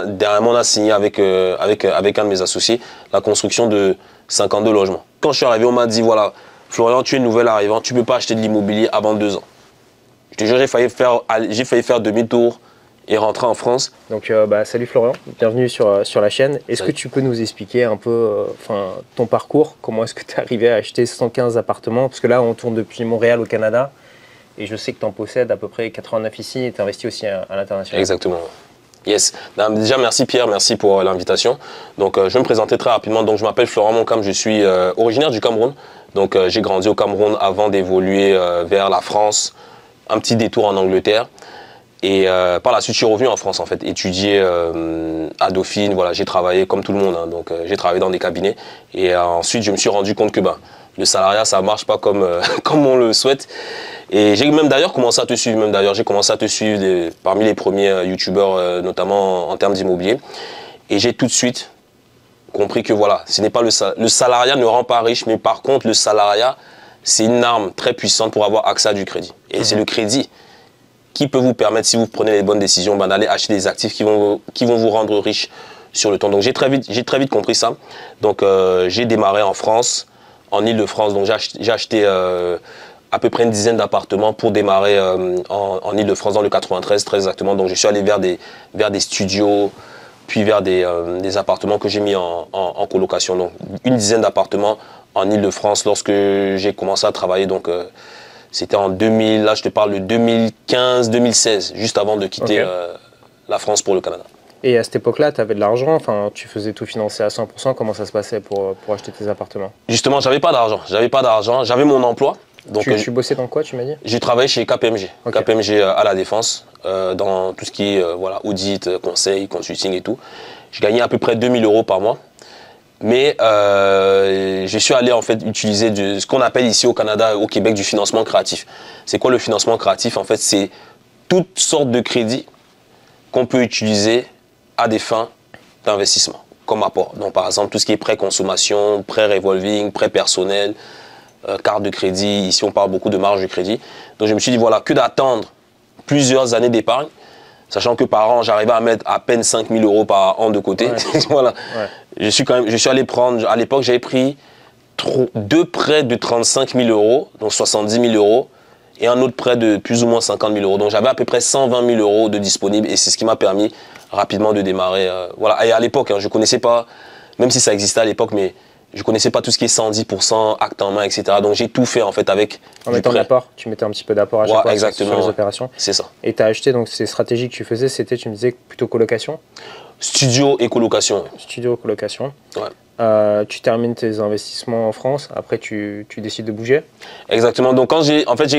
dernièrement, on a signé avec un de mes associés la construction de 52 logements. Quand je suis arrivé, on m'a dit, voilà, Florian, tu es nouvel arrivant, tu ne peux pas acheter de l'immobilier avant 2 ans. Je te jure, j'ai failli faire demi-tour et rentrer en France. Donc, salut Florian, bienvenue sur la chaîne. Est-ce que tu peux nous expliquer un peu ton parcours? Comment est-ce que tu es arrivé à acheter 115 appartements? Parce que là, on tourne depuis Montréal au Canada. Et je sais que tu en possèdes à peu près 89 ici et tu investis aussi à l'international. Exactement. Yes. Déjà, merci Pierre, merci pour l'invitation. Donc, je vais me présenter très rapidement. Donc, je m'appelle Florian Moncam, je suis originaire du Cameroun. Donc, j'ai grandi au Cameroun avant d'évoluer vers la France, un petit détour en Angleterre. Et par la suite, je suis revenu en France, en fait, étudier à Dauphine. Voilà, j'ai travaillé comme tout le monde. Hein, donc, j'ai travaillé dans des cabinets. Et ensuite, je me suis rendu compte que le salariat, ça ne marche pas comme, comme on le souhaite. Et j'ai même d'ailleurs commencé à te suivre. J'ai commencé à te suivre parmi les premiers youtubeurs, notamment en termes d'immobilier. Et j'ai tout de suite compris que voilà, ce n'est pas le salariat ne rend pas riche, mais par contre, le salariat, c'est une arme très puissante pour avoir accès à du crédit. Et c'est le crédit qui peut vous permettre, si vous prenez les bonnes décisions, d'aller acheter des actifs qui vont vous rendre riche sur le temps. Donc j'ai très vite compris ça. Donc j'ai démarré en France, en Île-de-France. Donc j'ai acheté à peu près une dizaine d'appartements pour démarrer en Île-de-France, dans le 93 très exactement. Donc je suis allé vers des studios, puis vers des appartements que j'ai mis en colocation. Donc une dizaine d'appartements en Île-de-France lorsque j'ai commencé à travailler. Donc c'était en 2000, là je te parle de 2015-2016, juste avant de quitter la France pour le Canada. Et à cette époque-là, tu avais de l'argent, tu faisais tout financer à 100%, comment ça se passait pour acheter tes appartements? Justement, j'avais pas d'argent, j'avais mon emploi. Donc, tu bossais dans quoi, tu m'as dit? J'ai travaillé chez KPMG, KPMG à la Défense, dans tout ce qui est audit, conseil, consulting et tout. Je gagnais à peu près 2000 € par mois. Mais je suis allé en fait utiliser ce qu'on appelle ici au Canada, au Québec, du financement créatif. C'est quoi le financement créatif? En fait, c'est toutes sortes de crédits qu'on peut utiliser à des fins d'investissement, comme apport. Donc par exemple, tout ce qui est prêt consommation, prêt revolving, prêt personnel, carte de crédit. Ici, on parle beaucoup de marge de crédit. Donc je me suis dit, voilà, que d'attendre plusieurs années d'épargne, sachant que par an, j'arrivais à mettre à peine 5000 € par an de côté. Ouais. Voilà. Ouais. Je suis allé prendre, à l'époque, j'avais pris 2 prêts de 35 000 €, donc 70 000 €, et un autre prêt de plus ou moins 50 000 €. Donc j'avais à peu près 120 000 € de disponibles, et c'est ce qui m'a permis rapidement de démarrer. Voilà. Et à l'époque, je ne connaissais pas, même si ça existait à l'époque, mais je ne connaissais pas tout ce qui est 110%, acte en main, etc. Donc j'ai tout fait en fait avec en mettant de l'apport, tu mettais un petit peu d'apport à chaque fois sur les opérations. C'est ça. Et tu as acheté, donc ces stratégies que tu faisais, c'était, tu me disais, plutôt colocation? Studio et colocation. Studio, colocation. Ouais. Tu termines tes investissements en France, après tu décides de bouger? Exactement. Donc quand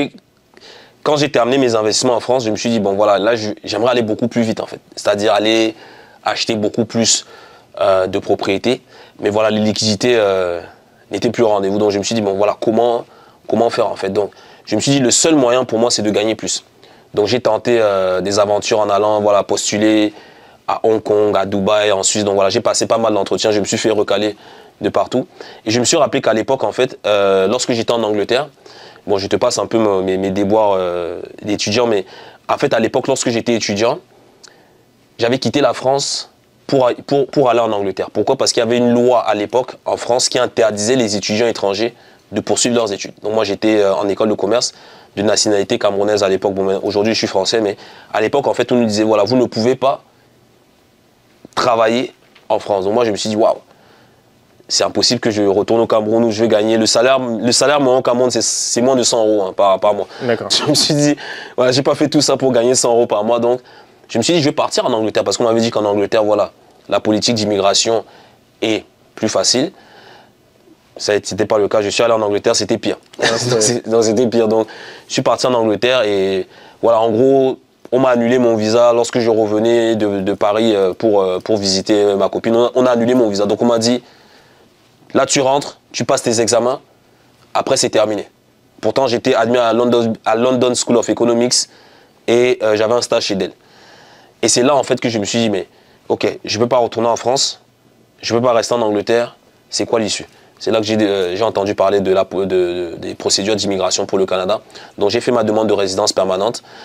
j'ai terminé mes investissements en France, je me suis dit, bon voilà, là j'aimerais aller beaucoup plus vite en fait. C'est-à-dire aller acheter beaucoup plus de propriétés. Mais voilà, les liquidités n'étaient plus au rendez-vous. Donc je me suis dit, bon voilà, comment faire en fait. Donc je me suis dit, le seul moyen pour moi, c'est de gagner plus. Donc j'ai tenté des aventures en allant postuler à Hong Kong, à Dubaï, en Suisse. Donc voilà, j'ai passé pas mal d'entretiens, je me suis fait recaler de partout. Et je me suis rappelé qu'à l'époque, en fait, lorsque j'étais en Angleterre, bon, je te passe un peu mes déboires d'étudiant, mais en fait, à l'époque, lorsque j'étais étudiant, j'avais quitté la France pour aller en Angleterre. Pourquoi? Parce qu'il y avait une loi à l'époque en France qui interdisait les étudiants étrangers de poursuivre leurs études. Donc moi j'étais en école de commerce de nationalité camerounaise à l'époque. Bon, aujourd'hui je suis français, mais à l'époque en fait on nous disait voilà, vous ne pouvez pas travailler en France. Donc moi je me suis dit waouh, c'est impossible que je retourne au Cameroun où je vais gagner le salaire moi au Cameroun c'est moins de 100 € par mois. D'accord. Je me suis dit voilà, j'ai pas fait tout ça pour gagner 100 € par mois, donc je me suis dit, je vais partir en Angleterre parce qu'on m'avait dit qu'en Angleterre, voilà, la politique d'immigration est plus facile. Ça n'était pas le cas. Je suis allé en Angleterre, c'était pire. Donc c'était pire. Donc je suis parti en Angleterre et voilà, en gros, on m'a annulé mon visa lorsque je revenais de Paris pour visiter ma copine. On a annulé mon visa. Donc on m'a dit, là tu rentres, tu passes tes examens, après c'est terminé. Pourtant j'étais admis à London School of Economics et j'avais un stage chez Dell. Et c'est là en fait que je me suis dit, mais ok, je ne peux pas retourner en France, je ne peux pas rester en Angleterre, c'est quoi l'issue? C'est là que j'ai entendu parler des procédures d'immigration pour le Canada. Donc j'ai fait ma demande de résidence permanente.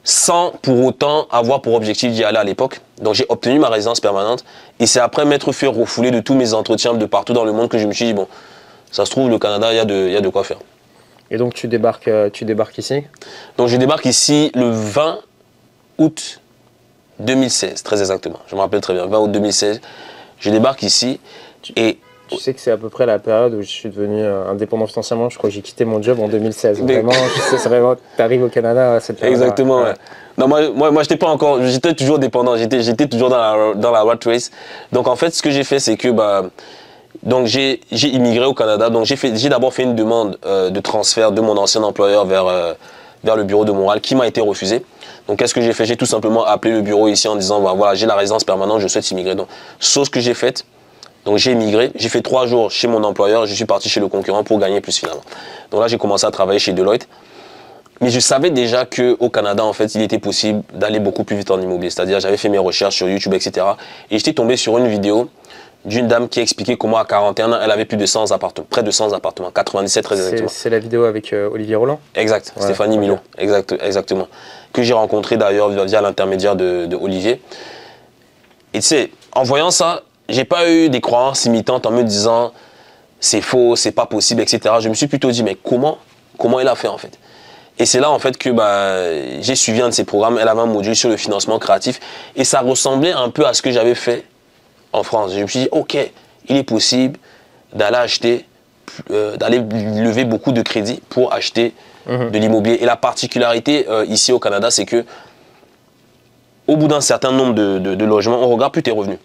sans pour autant avoir pour objectif d'y aller à l'époque. Donc j'ai obtenu ma résidence permanente et c'est après m'être fait refouler de tous mes entretiens de partout dans le monde que je me suis dit, bon, ça se trouve, le Canada, il y a de quoi faire. Et donc tu débarques ici? Donc je débarque ici le 20 août 2016, très exactement. Je me rappelle très bien, 20 août 2016. Je débarque ici et... Tu sais que c'est à peu près la période où je suis devenu indépendant financièrement. Je crois que j'ai quitté mon job en 2016. Vraiment, c'est vraiment, tu arrives au Canada à cette période. Exactement, ouais. Non, moi j'étais pas encore, j'étais toujours dépendant, j'étais toujours dans la rat race. Donc en fait, ce que j'ai fait, c'est que donc j'ai immigré au Canada. Donc j'ai d'abord fait une demande de transfert de mon ancien employeur vers le bureau de Montréal qui m'a été refusé. Donc qu'est-ce que j'ai fait? J'ai tout simplement appelé le bureau ici en disant, voilà, j'ai la résidence permanente, je souhaite immigrer. Donc, chose que j'ai faite. Donc j'ai immigré, j'ai fait 3 jours chez mon employeur, je suis parti chez le concurrent pour gagner plus finalement. Donc là j'ai commencé à travailler chez Deloitte. Mais je savais déjà qu'au Canada, en fait, il était possible d'aller beaucoup plus vite en immobilier. C'est-à-dire j'avais fait mes recherches sur YouTube, etc. Et j'étais tombé sur une vidéo d'une dame qui expliquait comment à 41 ans, elle avait plus de 100 appartements, près de 100 appartements, 97 très exactement. C'est la vidéo avec Olivier Roland? Exact, ouais, Stéphanie Milot, exactement. Que j'ai rencontré d'ailleurs via l'intermédiaire de Olivier. Et tu sais, en voyant ça, j'ai pas eu des croyances imitantes en me disant c'est faux, c'est pas possible, etc. Je me suis plutôt dit mais comment elle a fait en fait? Et c'est là en fait que j'ai suivi un de ses programmes. Elle avait un module sur le financement créatif et ça ressemblait un peu à ce que j'avais fait en France. Je me suis dit ok, il est possible d'aller acheter, d'aller lever beaucoup de crédits pour acheter de l'immobilier. Et la particularité ici au Canada, c'est que au bout d'un certain nombre de logements, on regarde plus tes revenus.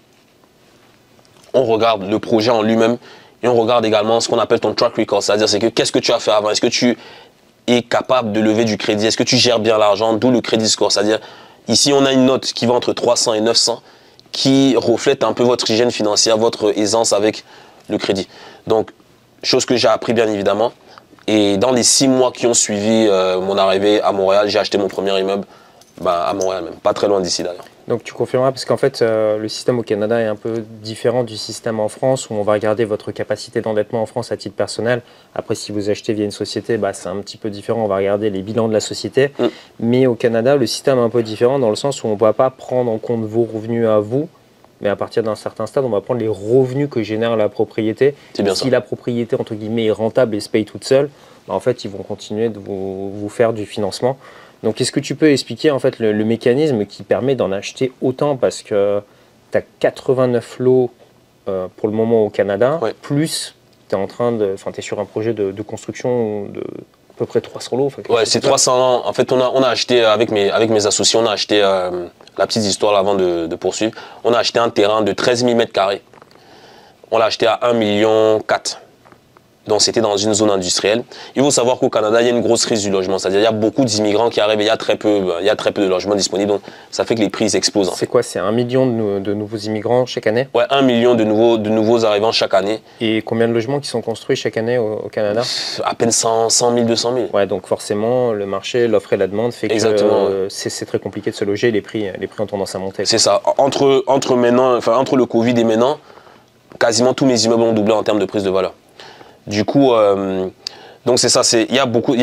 On regarde le projet en lui-même et on regarde également ce qu'on appelle ton track record. C'est-à-dire, c'est que qu'est-ce que tu as fait avant? Est-ce que tu es capable de lever du crédit? Est-ce que tu gères bien l'argent? D'où le crédit score. C'est-à-dire, ici, on a une note qui va entre 300 et 900 qui reflète un peu votre hygiène financière, votre aisance avec le crédit. Donc, chose que j'ai appris bien évidemment. Et dans les 6 mois qui ont suivi mon arrivée à Montréal, j'ai acheté mon premier immeuble à Montréal même, pas très loin d'ici d'ailleurs. Donc tu confirmeras, parce qu'en fait, le système au Canada est un peu différent du système en France, où on va regarder votre capacité d'endettement en France à titre personnel. Après, si vous achetez via une société, c'est un petit peu différent, on va regarder les bilans de la société. Mais au Canada, le système est un peu différent dans le sens où on ne va pas prendre en compte vos revenus à vous, mais à partir d'un certain stade, on va prendre les revenus que génère la propriété. Si la propriété, entre guillemets, est rentable et se paye toute seule, en fait, ils vont continuer de vous faire du financement. Donc, est-ce que tu peux expliquer en fait le mécanisme qui permet d'en acheter autant? Parce que tu as 89 lots pour le moment au Canada, plus tu es en train de. Enfin, tu es sur un projet de construction de à peu près 300 lots. Ouais, c'est 300 lots. En fait, on a acheté avec mes associés, on a acheté la petite histoire là, avant de poursuivre. On a acheté un terrain de 13 000 m². On l'a acheté à 1,4 million. Donc c'était dans une zone industrielle. Il faut savoir qu'au Canada, il y a une grosse crise du logement. C'est-à-dire il y a beaucoup d'immigrants qui arrivent et il y a très peu de logements disponibles. Donc ça fait que les prix explosent. C'est quoi? C'est 1 million de nouveaux immigrants chaque année? Ouais, 1 million de nouveaux arrivants chaque année. Et combien de logements qui sont construits chaque année au Canada? À peine 100 000, 200 000. Ouais, donc forcément, le marché, l'offre et la demande fait que c'est très compliqué de se loger. Les prix ont tendance à monter. C'est ça. Entre le Covid et maintenant, quasiment tous mes immeubles ont doublé en termes de prise de valeur. Du coup, donc c'est ça, il y a beaucoup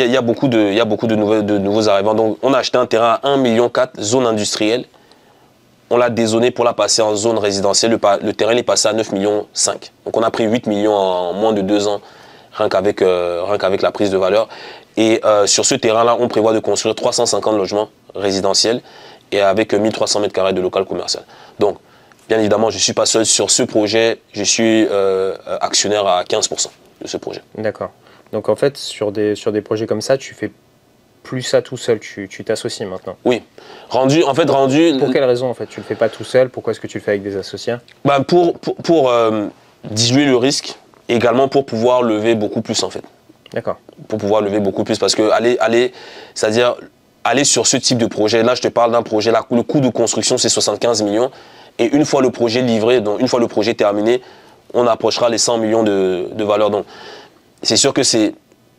de nouveaux arrivants. Donc on a acheté un terrain à 1,4 million, zone industrielle. On l'a dézoné pour la passer en zone résidentielle. Le terrain est passé à 9,5 millions. Donc on a pris 8 millions en moins de 2 ans, rien qu'avec la prise de valeur. Et sur ce terrain-là, on prévoit de construire 350 logements résidentiels et avec 1300 m² de local commercial. Donc, bien évidemment, je ne suis pas seul sur ce projet. Je suis actionnaire à 15% de ce projet. D'accord. Donc en fait, sur des projets comme ça, tu fais plus ça tout seul, tu t'associes maintenant? Oui. Rendu... Pour quelle raison en fait? Tu ne le fais pas tout seul? Pourquoi est-ce que tu le fais avec des associés? Pour diluer le risque, également pour pouvoir lever beaucoup plus en fait. D'accord. Pour pouvoir lever beaucoup plus, parce que c'est-à-dire aller sur ce type de projet, là je te parle d'un projet, là, le coût de construction c'est 75 millions, et une fois le projet livré, donc une fois le projet terminé, on approchera les 100 millions de valeur. Donc, c'est sûr que c'est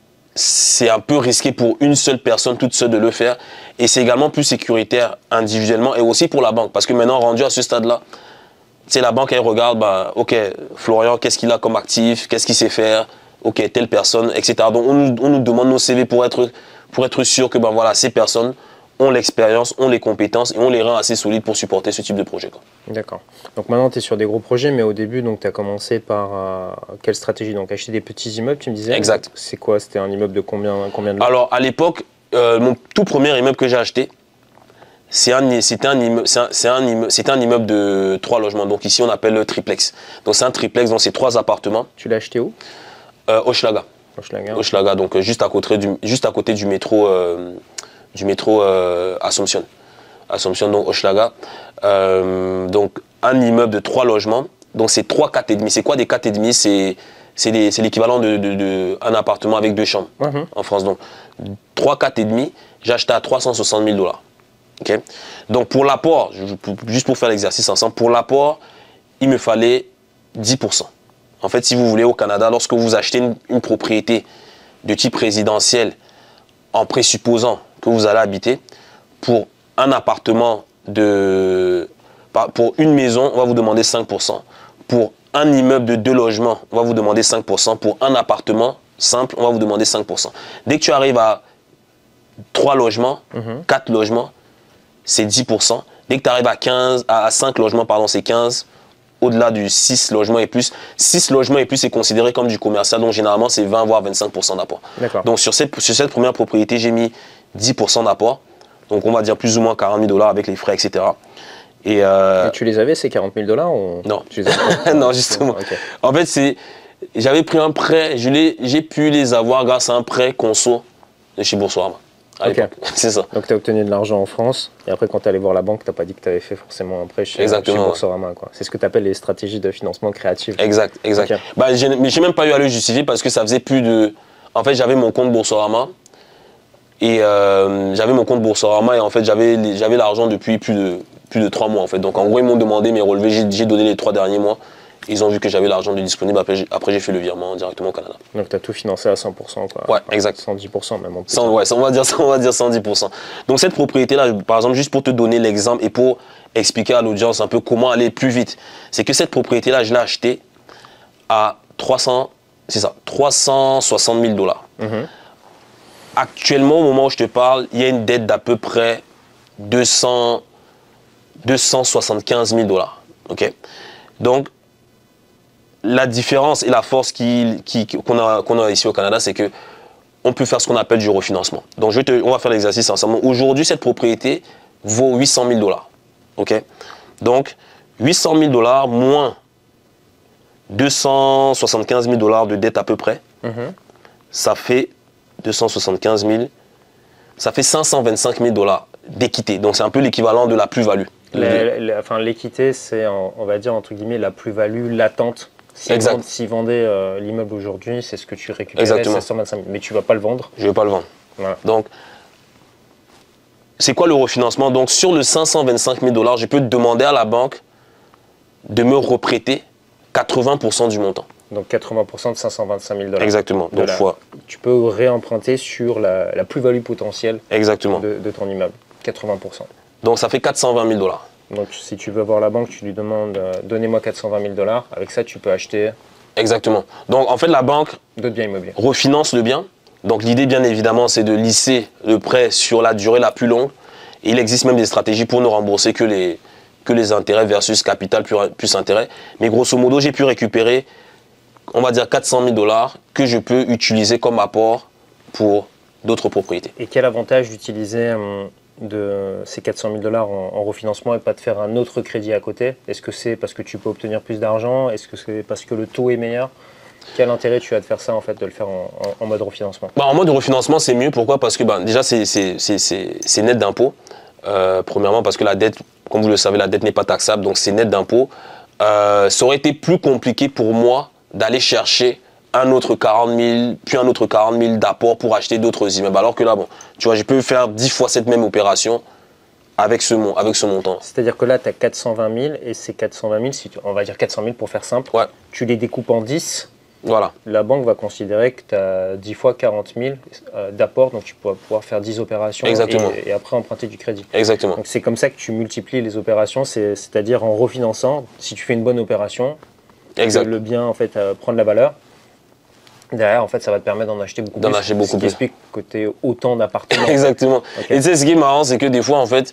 un peu risqué pour une seule personne, toute seule, de le faire. Et c'est également plus sécuritaire individuellement et aussi pour la banque. Parce que maintenant, rendu à ce stade-là, la banque, elle regarde, ok, Florian, qu'est-ce qu'il a comme actif, qu'est-ce qu'il sait faire, ok, telle personne, etc. Donc, on nous demande nos CV pour être sûr que, voilà, ces personnes ont l'expérience, ont les compétences et ont les reins assez solides pour supporter ce type de projet. D'accord. Donc maintenant, tu es sur des gros projets, mais au début, tu as commencé par quelle stratégie? Donc acheter des petits immeubles, tu me disais? Exact. C'est quoi? C'était un immeuble de combien de lots? Alors, à l'époque, mon tout premier immeuble que j'ai acheté, c'était un immeuble de 3 logements. Donc ici, on appelle le triplex. Donc c'est un triplex, donc c'est 3 appartements. Tu l'as acheté où? Hochelaga. Hochelaga, donc juste à côté du métro Assomption. Assomption, donc Hochelaga. Donc un immeuble de 3 logements. Donc c'est 3 4,5. C'est quoi des 4,5? C'est l'équivalent d'un appartement avec 2 chambres en France. Donc 3 4,5, j'ai acheté à 360 000 $. Okay. Donc pour l'apport, juste pour faire l'exercice ensemble, pour l'apport, il me fallait 10%. En fait, si vous voulez, au Canada, lorsque vous achetez une propriété de type résidentiel, en présupposant que vous allez habiter, pour un appartement pour une maison, on va vous demander 5%. Pour un immeuble de 2 logements, on va vous demander 5%. Pour un appartement simple, on va vous demander 5%. Dès que tu arrives à 3 logements, 4 logements, c'est 10%. Dès que tu arrives à 5 logements, c'est 15%. Au-delà du 6 logements et plus. 6 logements et plus, c'est considéré comme du commercial. Donc, généralement, c'est 20 voire 25% d'apport. Donc, sur cette première propriété, j'ai mis 10% d'apport. Donc, on va dire plus ou moins 40 000 $ avec les frais, etc. Et tu les avais, ces 40 000 $ ou... Non. Tu les avais... Non, justement. Okay. En fait, j'avais pris un prêt. J'ai pu les avoir grâce à un prêt conso de chez Boursorama. Okay. C'est ça. Donc tu as obtenu de l'argent en France et après quand tu es allé voir la banque, tu n'as pas dit que tu avais fait forcément un prêt chez Boursorama. C'est ce que tu appelles les stratégies de financement créatives. Exact. Okay. Mais j'ai même pas eu à le justifier parce que ça faisait plus de... En fait, j'avais mon compte Boursorama et en fait j'avais l'argent depuis plus de 3 mois en fait. Donc en gros ils m'ont demandé mes relevés, j'ai donné les 3 derniers mois. Ils ont vu que j'avais l'argent disponible, après j'ai fait le virement directement au Canada. Donc tu as tout financé à 100%, quoi. Ouais, exact. 110% même en plus. On va dire 110%. Donc cette propriété-là, par exemple, juste pour te donner l'exemple et pour expliquer à l'audience un peu comment aller plus vite, c'est que cette propriété-là, je l'ai achetée à 360 000 $. Actuellement, au moment où je te parle, il y a une dette d'à peu près 275 000 $. Okay. Donc, la différence et la force qu'on a ici au Canada, c'est que on peut faire ce qu'on appelle du refinancement. Donc, on va faire l'exercice ensemble. Aujourd'hui, cette propriété vaut 800 000 $. Okay. Donc, 800 000 $ moins 275 000 $ de dette à peu près, ça fait 275 000, ça fait 525 000 $ d'équité. Donc, c'est un peu l'équivalent de la plus-value. L'équité, c'est, on va dire, entre guillemets, la plus-value latente. S'ils vendaient l'immeuble aujourd'hui, c'est ce que tu récupérais, 725 000. Mais tu ne vas pas le vendre. Je ne vais pas le vendre. Voilà. Donc, c'est quoi le refinancement? Donc, sur le 525 000 $, je peux demander à la banque de me reprêter 80% du montant. Donc, 80% de 525 000 $. Exactement. Donc, tu peux réemprunter sur la plus-value potentielle de ton immeuble. 80%. Donc, ça fait 420 000 $. Donc, si tu veux voir la banque, tu lui demandes donnez-moi 420 000 $. Avec ça, tu peux acheter. Exactement. Donc, en fait, la banque d'autres biens immobiliers refinance le bien. Donc, l'idée, bien évidemment, c'est de lisser le prêt sur la durée la plus longue. Et il existe même des stratégies pour ne rembourser que les intérêts versus capital plus intérêt. Mais grosso modo, j'ai pu récupérer, on va dire, 400 000 $ que je peux utiliser comme apport pour d'autres propriétés. Et quel avantage d'utiliser de ces 400 000 $ en refinancement et pas de faire un autre crédit à côté? Est-ce que c'est parce que tu peux obtenir plus d'argent? Est-ce que c'est parce que le taux est meilleur? Quel intérêt tu as de faire ça, en fait, de le faire en mode refinancement? En mode refinancement, c'est mieux. Pourquoi? Parce que déjà, c'est net d'impôt. Premièrement, parce que la dette, comme vous le savez, la dette n'est pas taxable, donc c'est net d'impôt. Ça aurait été plus compliqué pour moi d'aller chercher un autre 40 000, puis un autre 40 000 d'apport pour acheter d'autres immeubles. Alors que là, bon, tu vois, je peux faire 10 fois cette même opération avec ce montant. C'est-à-dire que là, tu as 420 000 et ces 420 000, on va dire 400 000 pour faire simple, tu les découpes en 10. Voilà. La banque va considérer que tu as 10 fois 40 000 d'apport, donc tu pourras pouvoir faire 10 opérations et après emprunter du crédit. Exactement. Donc c'est comme ça que tu multiplies les opérations, c'est-à-dire en refinançant, si tu fais une bonne opération, le bien en fait prend de la valeur, Derrière, en fait, ça va te permettre d'en acheter beaucoup plus. D'en acheter beaucoup ce qui plus. explique que tu aies autant d'appartements. Exactement. Ok. Et tu sais, ce qui est marrant, c'est que des fois, en fait,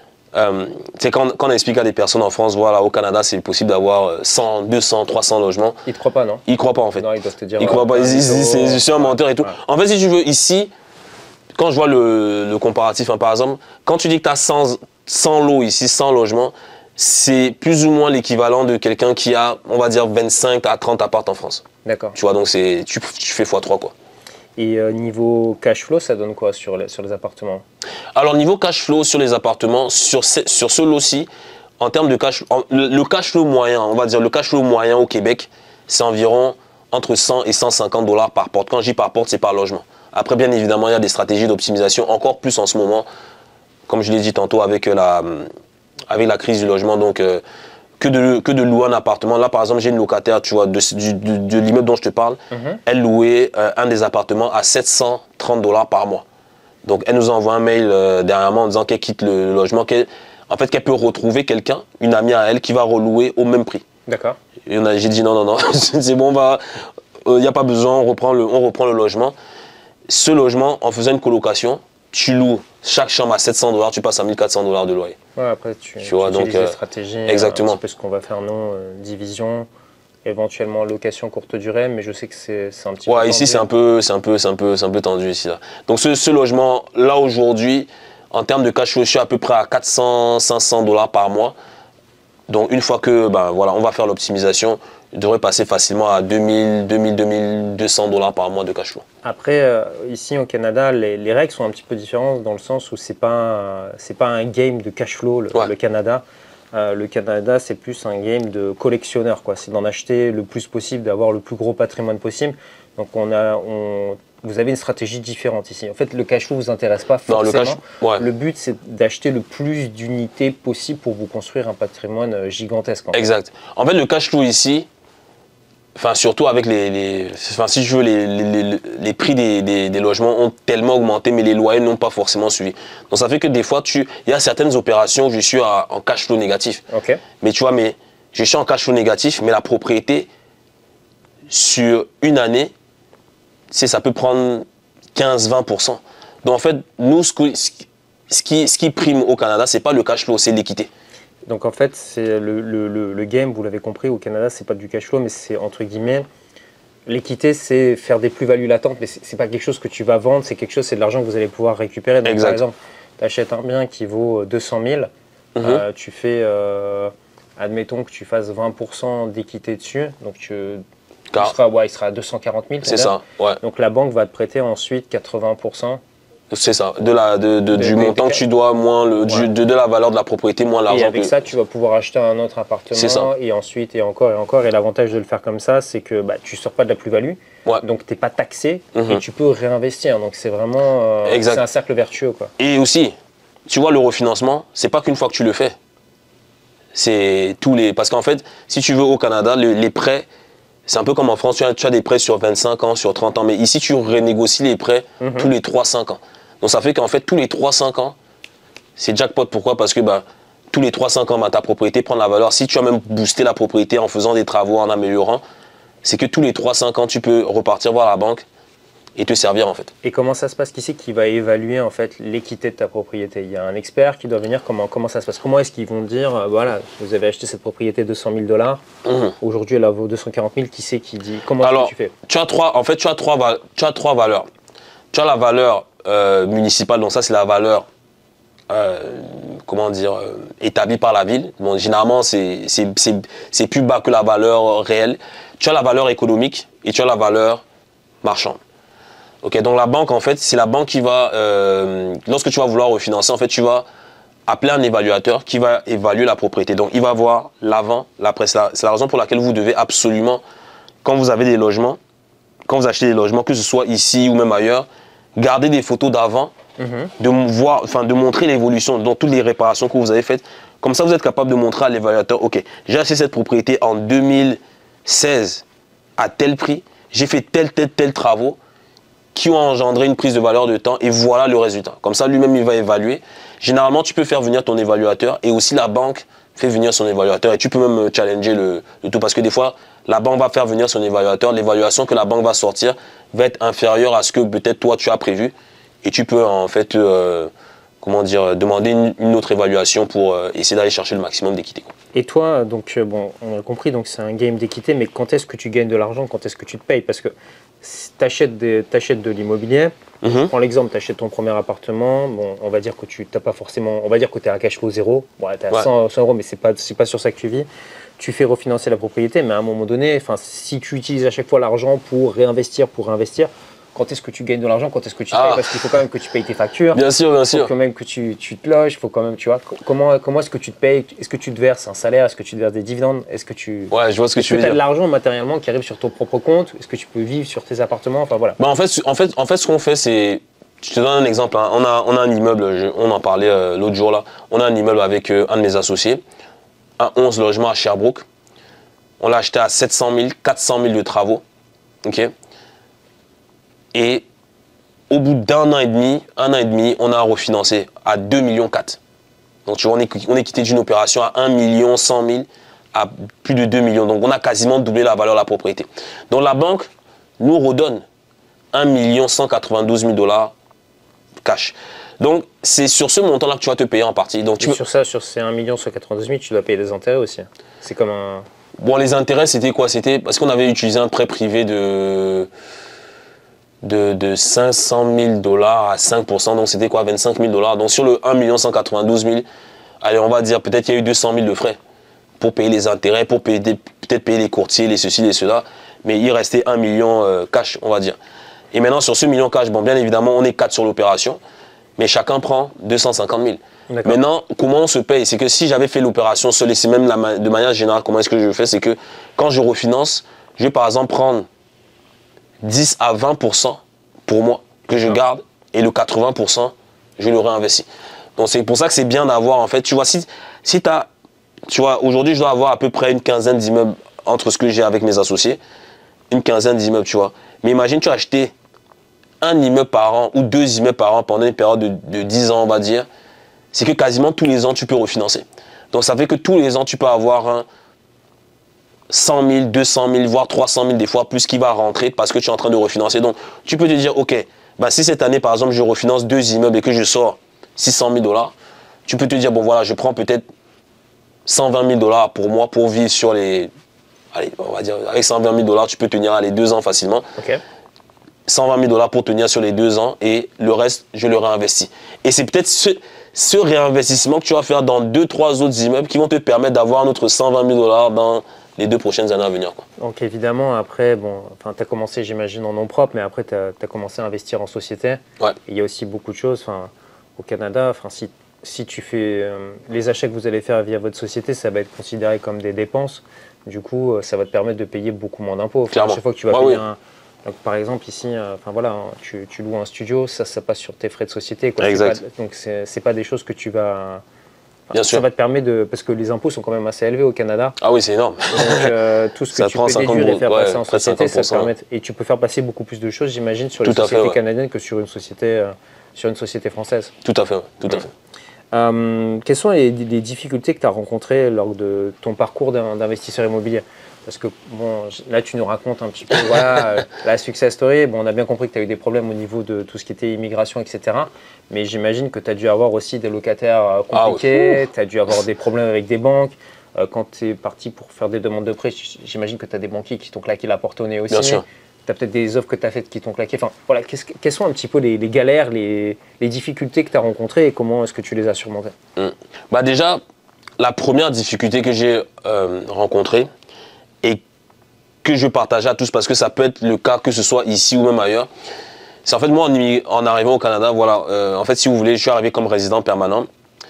quand on explique à des personnes en France, voilà, au Canada, c'est possible d'avoir 100, 200, 300 logements. Ils te croient pas, non? Ils croient pas, en fait. Non, ils doivent te dire. Ils croient pas. Ils disent, je suis un menteur et tout. Ouais. En fait, si tu veux, ici, quand je vois le comparatif, hein, par exemple, quand tu dis que tu as 100 lots ici, 100 logements, c'est plus ou moins l'équivalent de quelqu'un qui a, on va dire, 25 à 30 apparts en France. D'accord. Tu vois, donc tu fais x3, quoi. Et niveau cash flow, ça donne quoi sur les appartements? Alors, niveau cash flow sur les appartements, sur ce lot-ci, en termes de le cash flow moyen, on va dire le cash flow moyen au Québec, c'est environ entre 100 et 150 dollars par porte. Quand je dis par porte, c'est par logement. Après, bien évidemment, il y a des stratégies d'optimisation, encore plus en ce moment, comme je l'ai dit tantôt, avec la crise du logement. Donc, que de louer un appartement. Là, par exemple, j'ai une locataire, tu vois, de l'immeuble dont je te parle. Elle louait un des appartements à 730 dollars par mois. Donc, elle nous a envoyé un mail dernièrement en disant qu'elle quitte le logement, qu'elle peut retrouver quelqu'un, une amie à elle, qui va relouer au même prix. D'accord. J'ai dit non, c'est bon, il n'y a pas besoin, on reprend le logement. Ce logement, en faisant une colocation, tu loues chaque chambre à 700 dollars, tu passes à 1400 dollars de loyer. Ouais, après, tu vois, utilises donc, des stratégies. exactement. Un petit peu ce qu'on va faire, nous, division, éventuellement location courte durée, mais je sais que c'est un petit peu. Ouais, ici, c'est un peu tendu ici. Là. Donc, ce logement, là, aujourd'hui, en termes de cash flow, je suis à peu près à 400, 500 dollars par mois. Donc, une fois que, voilà, on va faire l'optimisation, je devrais passer facilement à 2000, 2200 dollars par mois de cash flow. Après, ici au Canada, les règles sont un petit peu différentes dans le sens où c'est pas un game de cash flow, le Canada. Le Canada, c'est plus un game de collectionneur, quoi. C'est d'en acheter le plus possible, d'avoir le plus gros patrimoine possible. Donc, vous avez une stratégie différente ici. En fait, le cash flow ne vous intéresse pas forcément. Non, le but, c'est d'acheter le plus d'unités possible pour vous construire un patrimoine gigantesque. Exact. En fait, le cash flow ici, enfin, surtout avec si je veux, les prix des logements ont tellement augmenté, mais les loyers n'ont pas forcément suivi. Donc, ça fait que des fois, il y a certaines opérations où je suis en cash flow négatif. Okay. Mais tu vois, je suis en cash flow négatif, mais la propriété, sur une année, ça peut prendre 15-20%. Donc, en fait, nous, ce qui prime au Canada, ce n'est pas le cash flow, c'est l'équité. Donc en fait, c'est le game, vous l'avez compris, au Canada, c'est pas du cash flow, mais c'est entre guillemets, l'équité, c'est faire des plus-values latentes, mais c'est pas quelque chose que tu vas vendre, c'est quelque chose, c'est de l'argent que vous allez pouvoir récupérer. Donc, par exemple, tu achètes un bien qui vaut 200 000, tu fais, admettons que tu fasses 20% d'équité dessus, donc il sera à 240 000. C'est ça, ouais. Donc la banque va te prêter ensuite 80%. C'est ça, du montant que tu dois, moins de la valeur de la propriété, moins l'argent. Et avec ça, tu vas pouvoir acheter un autre appartement, et ensuite, et encore, et encore. Et l'avantage de le faire comme ça, c'est que tu ne sors pas de la plus-value, donc tu n'es pas taxé, et tu peux réinvestir. Donc c'est vraiment c'est un cercle vertueux, quoi. Et aussi, tu vois, le refinancement, c'est pas qu'une fois que tu le fais. C'est parce qu'en fait, si tu veux au Canada, les prêts, c'est un peu comme en France, tu as des prêts sur 25 ans, sur 30 ans, mais ici, tu renégocies les prêts tous les 3-5 ans. Donc, ça fait qu'en fait, tous les 3-5 ans, c'est jackpot. Pourquoi? Parce que tous les 3-5 ans, ta propriété prend de la valeur. Si tu as même boosté la propriété en faisant des travaux, en améliorant, c'est que tous les 3-5 ans, tu peux repartir voir la banque et te servir, en fait. Et comment ça se passe? Qui c'est qui va évaluer, en fait, l'équité de ta propriété? Il y a un expert qui doit venir. Comment ça se passe? Comment est-ce qu'ils vont dire, voilà, vous avez acheté cette propriété 200 000 $, aujourd'hui, elle vaut 240 000, qui c'est qui dit? Comment tu fais? Tu as trois valeurs. Tu as la valeur municipale, donc ça, c'est la valeur, établie par la ville. Bon, généralement, c'est plus bas que la valeur réelle. Tu as la valeur économique et tu as la valeur marchande. Ok, donc la banque, en fait, c'est la banque qui va, lorsque tu vas vouloir refinancer, en fait, tu vas appeler un évaluateur qui va évaluer la propriété. Donc, il va voir l'avant, l'après. C'est la raison pour laquelle vous devez absolument, quand vous avez des logements, quand vous achetez des logements, que ce soit ici ou même ailleurs, garder des photos d'avant, de montrer l'évolution, donc toutes les réparations que vous avez faites. Comme ça, vous êtes capable de montrer à l'évaluateur, ok, j'ai acheté cette propriété en 2016 à tel prix, j'ai fait tel travaux qui ont engendré une prise de valeur de temps et voilà le résultat. Comme ça, lui-même, il va évaluer. Généralement, tu peux faire venir ton évaluateur et aussi la banque fait venir son évaluateur et tu peux même challenger le tout parce que des fois, la banque va faire venir son évaluateur. L'évaluation que la banque va sortir va être inférieure à ce que peut-être toi tu as prévu et tu peux en fait comment dire, demander une autre évaluation pour essayer d'aller chercher le maximum d'équité. Et toi, donc bon, on a compris, donc c'est un game d'équité, mais quand est-ce que tu gagnes de l'argent, quand est-ce que tu te payes? Parce que si tu achètes de l'immobilier, prends l'exemple, tu achètes ton premier appartement, bon, on va dire que tu n'as pas forcément, on va dire que tu es à cash flow zéro, bon, tu as 100 euros, mais c'est pas sur ça que tu vis. Tu fais refinancer la propriété, mais à un moment donné, si tu utilises à chaque fois l'argent pour réinvestir, quand est-ce que tu gagnes de l'argent, quand est-ce que tu payes? Parce qu'il faut quand même que tu payes tes factures. Bien sûr, bien sûr. Il faut quand même que tu te loges, il faut quand même, tu vois, comment est-ce que tu te payes? Est-ce que tu te verses un salaire? Est-ce que tu te verses des dividendes? Est-ce que tu... Ouais, je vois ce que tu veux dire. Est-ce que tu as de l'argent matériellement qui arrive sur ton propre compte? Est-ce que tu peux vivre sur tes appartements? Enfin voilà. Bah, en fait, ce qu'on fait, c'est... Je te donne un exemple. Hein. On a un immeuble, on en parlait l'autre jour là. On a un immeuble avec un de mes associés, un 11 logements à Sherbrooke. On l'a acheté à 700 000, 400 000 de travaux. Ok. Et au bout d'un an et demi, on a refinancé à 2,4 millions. Donc tu vois, on est quitté d'une opération à 1 100 000 à plus de 2 millions. Donc on a quasiment doublé la valeur de la propriété. Donc la banque nous redonne 1 192 000 $ cash. Donc c'est sur ce montant-là que tu vas te payer en partie. Donc, sur ces 1 192 000, tu dois payer des intérêts aussi. C'est comme un... Bon, les intérêts, c'était quoi? C'était parce qu'on avait utilisé un prêt privé de 500 000 $ à 5%, donc c'était quoi, 25 000 $. Donc sur le 1 192 000, allez, on va dire peut-être qu'il y a eu 200 000 de frais pour payer les intérêts, pour peut-être payer les courtiers, les ceci, les cela, mais il restait 1 million cash, on va dire. Et maintenant sur ce million cash, bon, bien évidemment, on est 4 sur l'opération, mais chacun prend 250 000. Maintenant, comment on se paye? C'est que si j'avais fait l'opération seul, et c'est même de manière générale, comment est-ce que je fais? C'est que quand je refinance, je vais par exemple prendre 10 à 20% pour moi, que je garde, et le 80%, je le réinvestis. Donc c'est pour ça que c'est bien d'avoir, en fait, tu vois, si tu as, tu vois, aujourd'hui, je dois avoir à peu près une quinzaine d'immeubles entre ce que j'ai avec mes associés, une quinzaine d'immeubles, tu vois. Mais imagine, tu as acheté un immeuble par an ou 2 immeubles par an pendant une période de 10 ans, on va dire, c'est que quasiment tous les ans, tu peux refinancer. Donc ça fait que tous les ans, tu peux avoir un 100 000, 200 000, voire 300 000 des fois, plus qui va rentrer parce que tu es en train de refinancer. Donc, tu peux te dire, ok, bah, si cette année, par exemple, je refinance 2 immeubles et que je sors 600 000 $, tu peux te dire, bon voilà, je prends peut-être 120 000 $ pour moi pour vivre sur les... Allez, on va dire, avec 120 000 $, tu peux tenir les 2 ans facilement. Okay. 120 000 $ pour tenir sur les 2 ans et le reste, je le réinvestis. Et c'est peut-être ce réinvestissement que tu vas faire dans 2-3 autres immeubles qui vont te permettre d'avoir notre 120 000 $ dans les 2 prochaines années à venir, quoi. Donc évidemment, après, bon, tu as commencé, j'imagine, en nom propre, mais après, tu as commencé à investir en société. Ouais. Il y a aussi beaucoup de choses. Au Canada, si tu fais les achats que vous allez faire via votre société, ça va être considéré comme des dépenses. Du coup, ça va te permettre de payer beaucoup moins d'impôts. À chaque fois que tu vas payer donc, par exemple, ici, voilà, tu loues un studio, ça passe sur tes frais de société, quoi. Exact. Donc, c'est pas des choses que tu vas... Bien sûr. Ça va te permettre de... Parce que les impôts sont quand même assez élevés au Canada. Ah oui, c'est énorme. Donc, tout ce que tu peux déduire et faire passer en société, ça te permet... Et tu peux faire passer beaucoup plus de choses, j'imagine, sur les sociétés canadiennes que sur une société française. Tout à fait, tout à fait. Quelles sont les difficultés que tu as rencontrées lors de ton parcours d'investisseur immobilier? Parce que bon, là, tu nous racontes un petit peu voilà, la success story. Bon, on a bien compris que tu as eu des problèmes au niveau de tout ce qui était immigration, etc. Mais j'imagine que tu as dû avoir aussi des locataires compliqués, tu as dû avoir des problèmes avec des banques. Quand tu es parti pour faire des demandes de prêt, j'imagine que tu as des banquiers qui t'ont claqué la porte au nez aussi. Bien sûr. Tu as peut-être des offres que tu as faites qui t'ont claqué. Enfin, voilà, quelles sont un petit peu les galères, les difficultés que tu as rencontrées et comment est-ce que tu les as surmontées? Bah déjà, la première difficulté que j'ai rencontrée et que je partage à tous parce que ça peut être le cas que ce soit ici ou même ailleurs, c'est en fait moi en arrivant au Canada, voilà, en fait si vous voulez, je suis arrivé comme résident permanent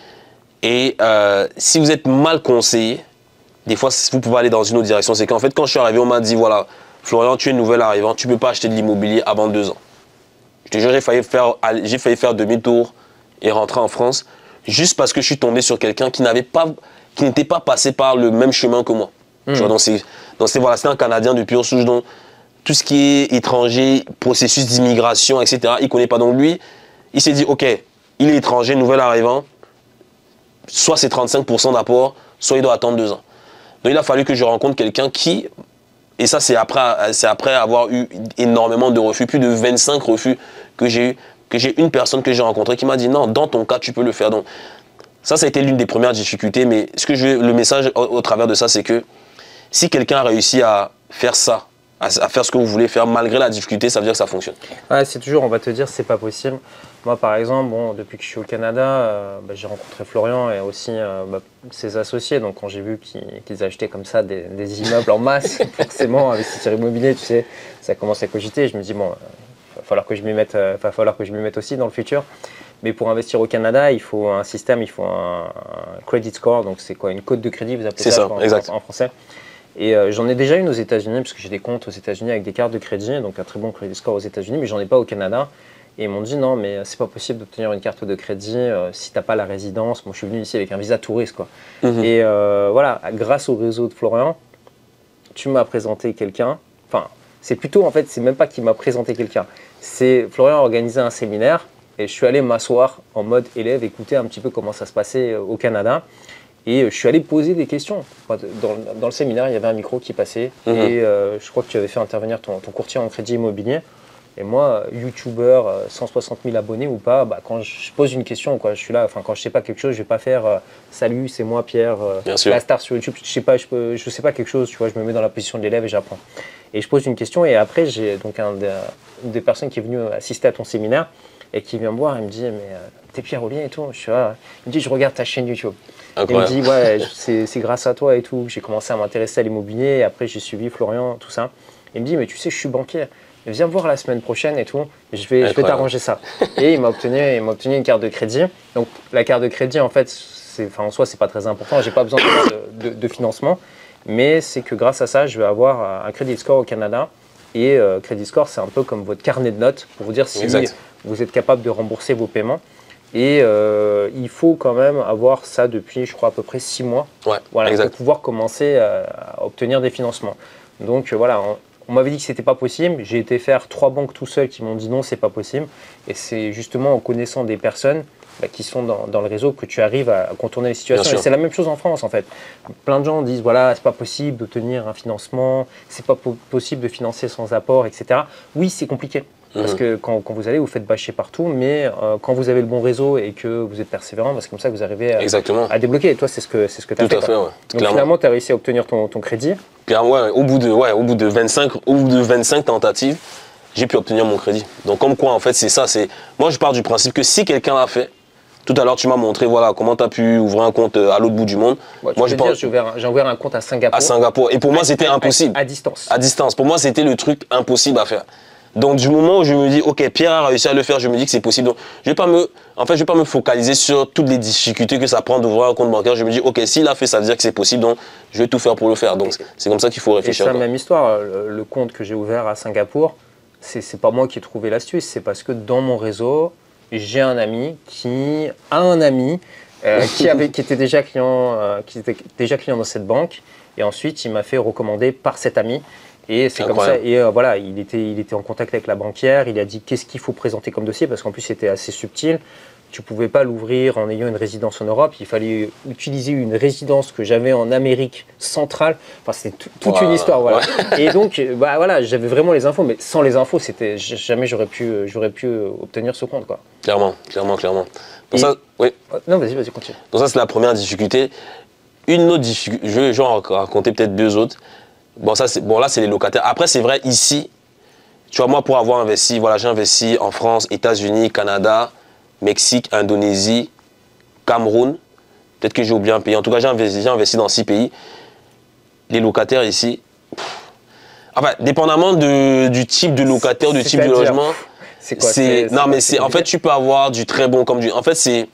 et si vous êtes mal conseillé, des fois vous pouvez aller dans une autre direction. C'est qu'en fait quand je suis arrivé, on m'a dit voilà, Florian, tu es nouvel arrivant, tu ne peux pas acheter de l'immobilier avant 2 ans. Je te jure, j'ai failli faire demi-tour et rentrer en France juste parce que je suis tombé sur quelqu'un qui n'était pas passé par le même chemin que moi. Tu vois, donc c'était un Canadien de pure souche, donc tout ce qui est étranger, processus d'immigration, etc., il ne connaît pas. Donc lui, il s'est dit, ok, il est étranger, nouvel arrivant, soit c'est 35% d'apport, soit il doit attendre 2 ans. Donc il a fallu que je rencontre quelqu'un qui, et ça c'est après avoir eu énormément de refus, plus de 25 refus que j'ai eu, que j'ai une personne que j'ai rencontrée qui m'a dit non, dans ton cas tu peux le faire. Donc ça a été l'une des premières difficultés, mais le message au travers de ça, c'est que si quelqu'un a réussi à faire ça, à faire ce que vous voulez faire malgré la difficulté, ça veut dire que ça fonctionne. Ouais, c'est toujours, on va te dire, c'est pas possible. Moi, par exemple, bon, depuis que je suis au Canada, j'ai rencontré Florian et aussi ses associés. Donc, quand j'ai vu qu'ils achetaient comme ça des immeubles en masse, forcément, investisseurs immobiliers, tu sais, ça commence à cogiter. Je me dis, bon, va falloir que je m'y mette aussi dans le futur. Mais pour investir au Canada, il faut un système, il faut un credit score. Donc, c'est quoi, une cote de crédit, vous appelez ça en français. Et j'en ai déjà une aux États-Unis, parce que j'ai des comptes aux États-Unis avec des cartes de crédit, donc un très bon credit score aux États-Unis, mais j'en ai pas au Canada. Et ils m'ont dit non, mais c'est pas possible d'obtenir une carte de crédit si t'as pas la résidence. Moi, je suis venu ici avec un visa touriste, quoi. Et voilà, grâce au réseau de Florian, tu m'as présenté quelqu'un. Enfin, c'est plutôt, en fait, c'est même pas qu'il m'a présenté quelqu'un. C'est Florian a organisé un séminaire et je suis allé m'asseoir en mode élève, écouter un petit peu comment ça se passait au Canada. Et je suis allé poser des questions. Dans le séminaire, il y avait un micro qui passait et je crois que tu avais fait intervenir ton courtier en crédit immobilier. Et moi, YouTuber, 160 000 abonnés ou pas, quand je pose une question, quoi, je suis là, quand je sais pas quelque chose, je vais pas faire salut, c'est moi Pierre, la star sur YouTube, je sais pas quelque chose, tu vois, je me mets dans la position de l'élève et j'apprends. Et je pose une question et après, j'ai donc une des personnes qui est venue assister à ton séminaire et qui vient me voir et me dit mais t'es Pierre Ollier et tout. Je suis là, il me dit je regarde ta chaîne YouTube. Incroyable. Il me dit ouais, c'est grâce à toi et tout. J'ai commencé à m'intéresser à l'immobilier et après j'ai suivi Florian, tout ça. Il me dit mais tu sais je suis banquier. Viens me voir la semaine prochaine et tout, je vais t'arranger ça. Et il m'a obtenu une carte de crédit. Donc la carte de crédit en fait, en soi c'est pas très important, j'ai pas besoin de financement, mais c'est que grâce à ça je vais avoir un credit score au Canada. Et credit score c'est un peu comme votre carnet de notes pour vous dire si vous êtes capable de rembourser vos paiements. Et il faut quand même avoir ça depuis je crois à peu près 6 mois pour pouvoir commencer à obtenir des financements. Donc voilà. On m'avait dit que c'était pas possible. J'ai été faire 3 banques tout seul qui m'ont dit non, c'est pas possible. Et c'est justement en connaissant des personnes qui sont dans le réseau que tu arrives à contourner les situations. Et c'est la même chose en France en fait. Plein de gens disent voilà, c'est pas possible d'obtenir un financement, c'est pas possible de financer sans apport, etc. Oui, c'est compliqué. Parce que quand vous allez, vous faites bâcher partout, mais quand vous avez le bon réseau et que vous êtes persévérant, c'est comme ça que vous arrivez à débloquer. Et toi, c'est ce que tu as fait. Tout à fait, ouais. Donc finalement, tu as réussi à obtenir ton crédit. Au bout de 25 tentatives, j'ai pu obtenir mon crédit. Donc comme quoi, en fait, c'est ça. Moi, je pars du principe que si quelqu'un l'a fait, tout à l'heure, tu m'as montré comment tu as pu ouvrir un compte à l'autre bout du monde. Moi, j'ai ouvert un compte à Singapour. À Singapour. Et pour moi, c'était impossible. À distance. À distance. Pour moi, c'était le truc impossible à faire. Donc du moment où je me dis, ok, Pierre a réussi à le faire, je me dis que c'est possible. Donc je vais pas me focaliser sur toutes les difficultés que ça prend d'ouvrir un compte bancaire. Je me dis, ok, s'il a fait, ça veut dire que c'est possible, donc je vais tout faire pour le faire. Donc c'est comme ça qu'il faut réfléchir. C'est la même histoire. Le compte que j'ai ouvert à Singapour, c'est pas moi qui ai trouvé l'astuce, c'est parce que dans mon réseau, j'ai un ami qui a un ami qui était déjà client dans cette banque, et ensuite il m'a fait recommander par cet ami. Et c'est comme ça. Et voilà, il était en contact avec la banquière. Il a dit qu'est-ce qu'il faut présenter comme dossier, parce qu'en plus c'était assez subtil. Tu pouvais pas l'ouvrir en ayant une résidence en Europe. Il fallait utiliser une résidence que j'avais en Amérique centrale. Enfin, c'était toute une histoire. Voilà. Ouais. Et donc, voilà, j'avais vraiment les infos, mais sans les infos, jamais j'aurais pu obtenir ce compte, quoi. Clairement. Ça, oui. Non, vas-y, continue. Donc ça, c'est la première difficulté. Une autre difficulté, je vais en raconter peut-être 2 autres. Là, c'est les locataires. Après, c'est vrai, ici, tu vois, moi, pour avoir investi, j'ai investi en France, États-Unis, Canada, Mexique, Indonésie, Cameroun. Peut-être que j'ai oublié un pays. En tout cas, j'ai investi dans 6 pays. Les locataires ici, dépendamment du type de locataire, du type de logement. C'est quoi? En fait, tu peux avoir du très bon comme du... En fait,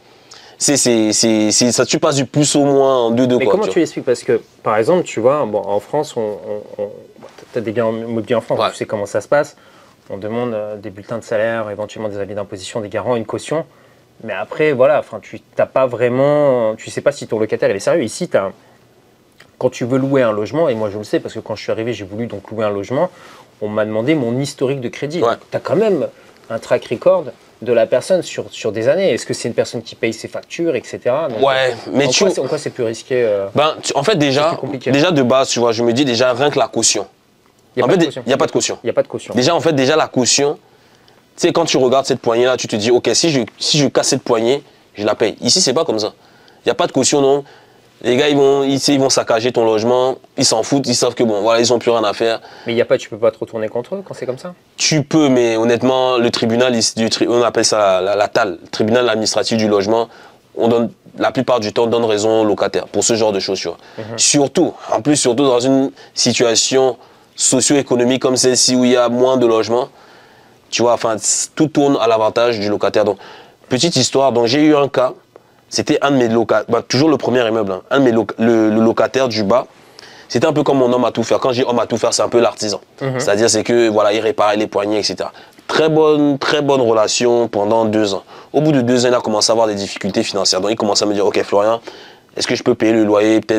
ça, tu passes du plus au moins en 2-2. Mais comment tu l'expliques? Parce que, par exemple, tu vois, en France, tu as des biens immobiliers en France, tu sais comment ça se passe. On demande des bulletins de salaire, éventuellement des avis d'imposition, des garants, une caution. Mais après, voilà, tu n'as pas vraiment... Tu ne sais pas si ton locataire il est sérieux. Ici, quand tu veux louer un logement, et moi je le sais parce que quand je suis arrivé, j'ai voulu donc louer un logement, on m'a demandé mon historique de crédit. Tu as quand même un track record de la personne sur des années. Est-ce que c'est une personne qui paye ses factures, etc. Donc, Ouais, mais en quoi c'est plus risqué En fait, déjà de base, tu vois, je me dis déjà rien que la caution. Il n'y a pas de caution. Il n'y a pas de caution. Déjà, en fait, déjà la caution, tu sais, quand tu regardes cette poignée-là, tu te dis, ok, si je casse cette poignée, je la paye. Ici, c'est pas comme ça. Il n'y a pas de caution, non. Les gars, ils vont saccager ton logement, ils s'en foutent, ils savent que bon, voilà, ils n'ont plus rien à faire. Mais tu peux pas te retourner contre eux quand c'est comme ça? Tu peux, mais honnêtement, le tribunal, on appelle ça la TAL, le tribunal administratif du logement, la plupart du temps, on donne raison aux locataires pour ce genre de choses, tu vois. Surtout dans une situation socio-économique comme celle-ci où il y a moins de logements, tu vois, enfin, tout tourne à l'avantage du locataire. Donc, petite histoire, donc j'ai eu un cas. C'était un de mes locataires, toujours le premier immeuble, hein, le locataire du bas. C'était un peu comme mon homme à tout faire. Quand je dis homme à tout faire, c'est un peu l'artisan. C'est-à-dire, c'est que voilà, il réparait les poignées, etc. Très bonne relation pendant 2 ans. Au bout de 2 ans, il a commencé à avoir des difficultés financières. Donc, il commençait à me dire, ok, Florian, est-ce que je peux payer le loyer peut-être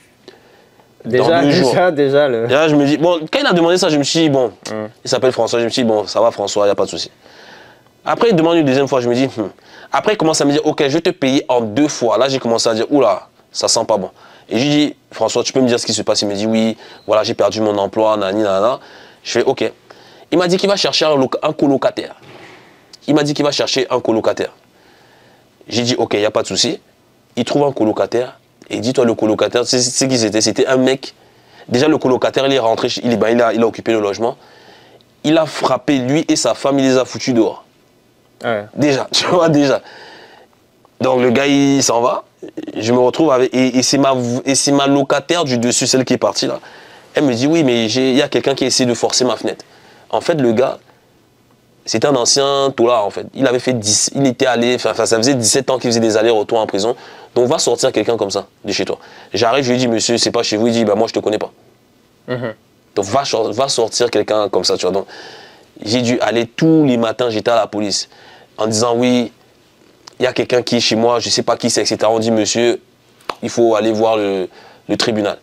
dans 2 jours? Déjà. Et là, je me dis, bon, quand il a demandé ça, je me suis dit, bon, il s'appelle François. Je me suis dit, bon, ça va, François, il n'y a pas de souci. Après, il demande une deuxième fois, je me dis, Après, il commence à me dire, ok, je vais te payer en 2 fois. Là, j'ai commencé à dire, oula, ça sent pas bon. Et je lui dis, François, tu peux me dire ce qui se passe? Il me dit, oui, voilà, j'ai perdu mon emploi, nani, nana. Je fais, ok. Il m'a dit qu'il va chercher un colocataire. Il m'a dit qu'il va chercher un colocataire. J'ai dit, ok, il n'y a pas de souci. Il trouve un colocataire. Et dis-toi, le colocataire, tu sais ce qui c'était? C'était un mec. Déjà, le colocataire, il est rentré, il a occupé le logement. Il a frappé lui et sa femme, il les a foutus dehors. Ouais. Déjà, tu vois, déjà. Donc le gars, il s'en va. Je me retrouve avec... Et c'est ma locataire du dessus, celle qui est partie là. Elle me dit, oui, mais il y a quelqu'un qui essaie de forcer ma fenêtre. En fait, le gars, c'était un ancien toulard, en fait. Il avait fait il était allé... Enfin, ça faisait 17 ans qu'il faisait des allers-retours en prison. Donc, va sortir quelqu'un comme ça de chez toi. J'arrive, je lui dis, monsieur, c'est pas chez vous. Il dit, bah moi, je te connais pas. Donc, va sortir quelqu'un comme ça, tu vois. Donc, j'ai dû aller tous les matins, j'étais à la police, en disant, oui, il y a quelqu'un qui est chez moi, je ne sais pas qui c'est, etc. On dit, monsieur, il faut aller voir le tribunal.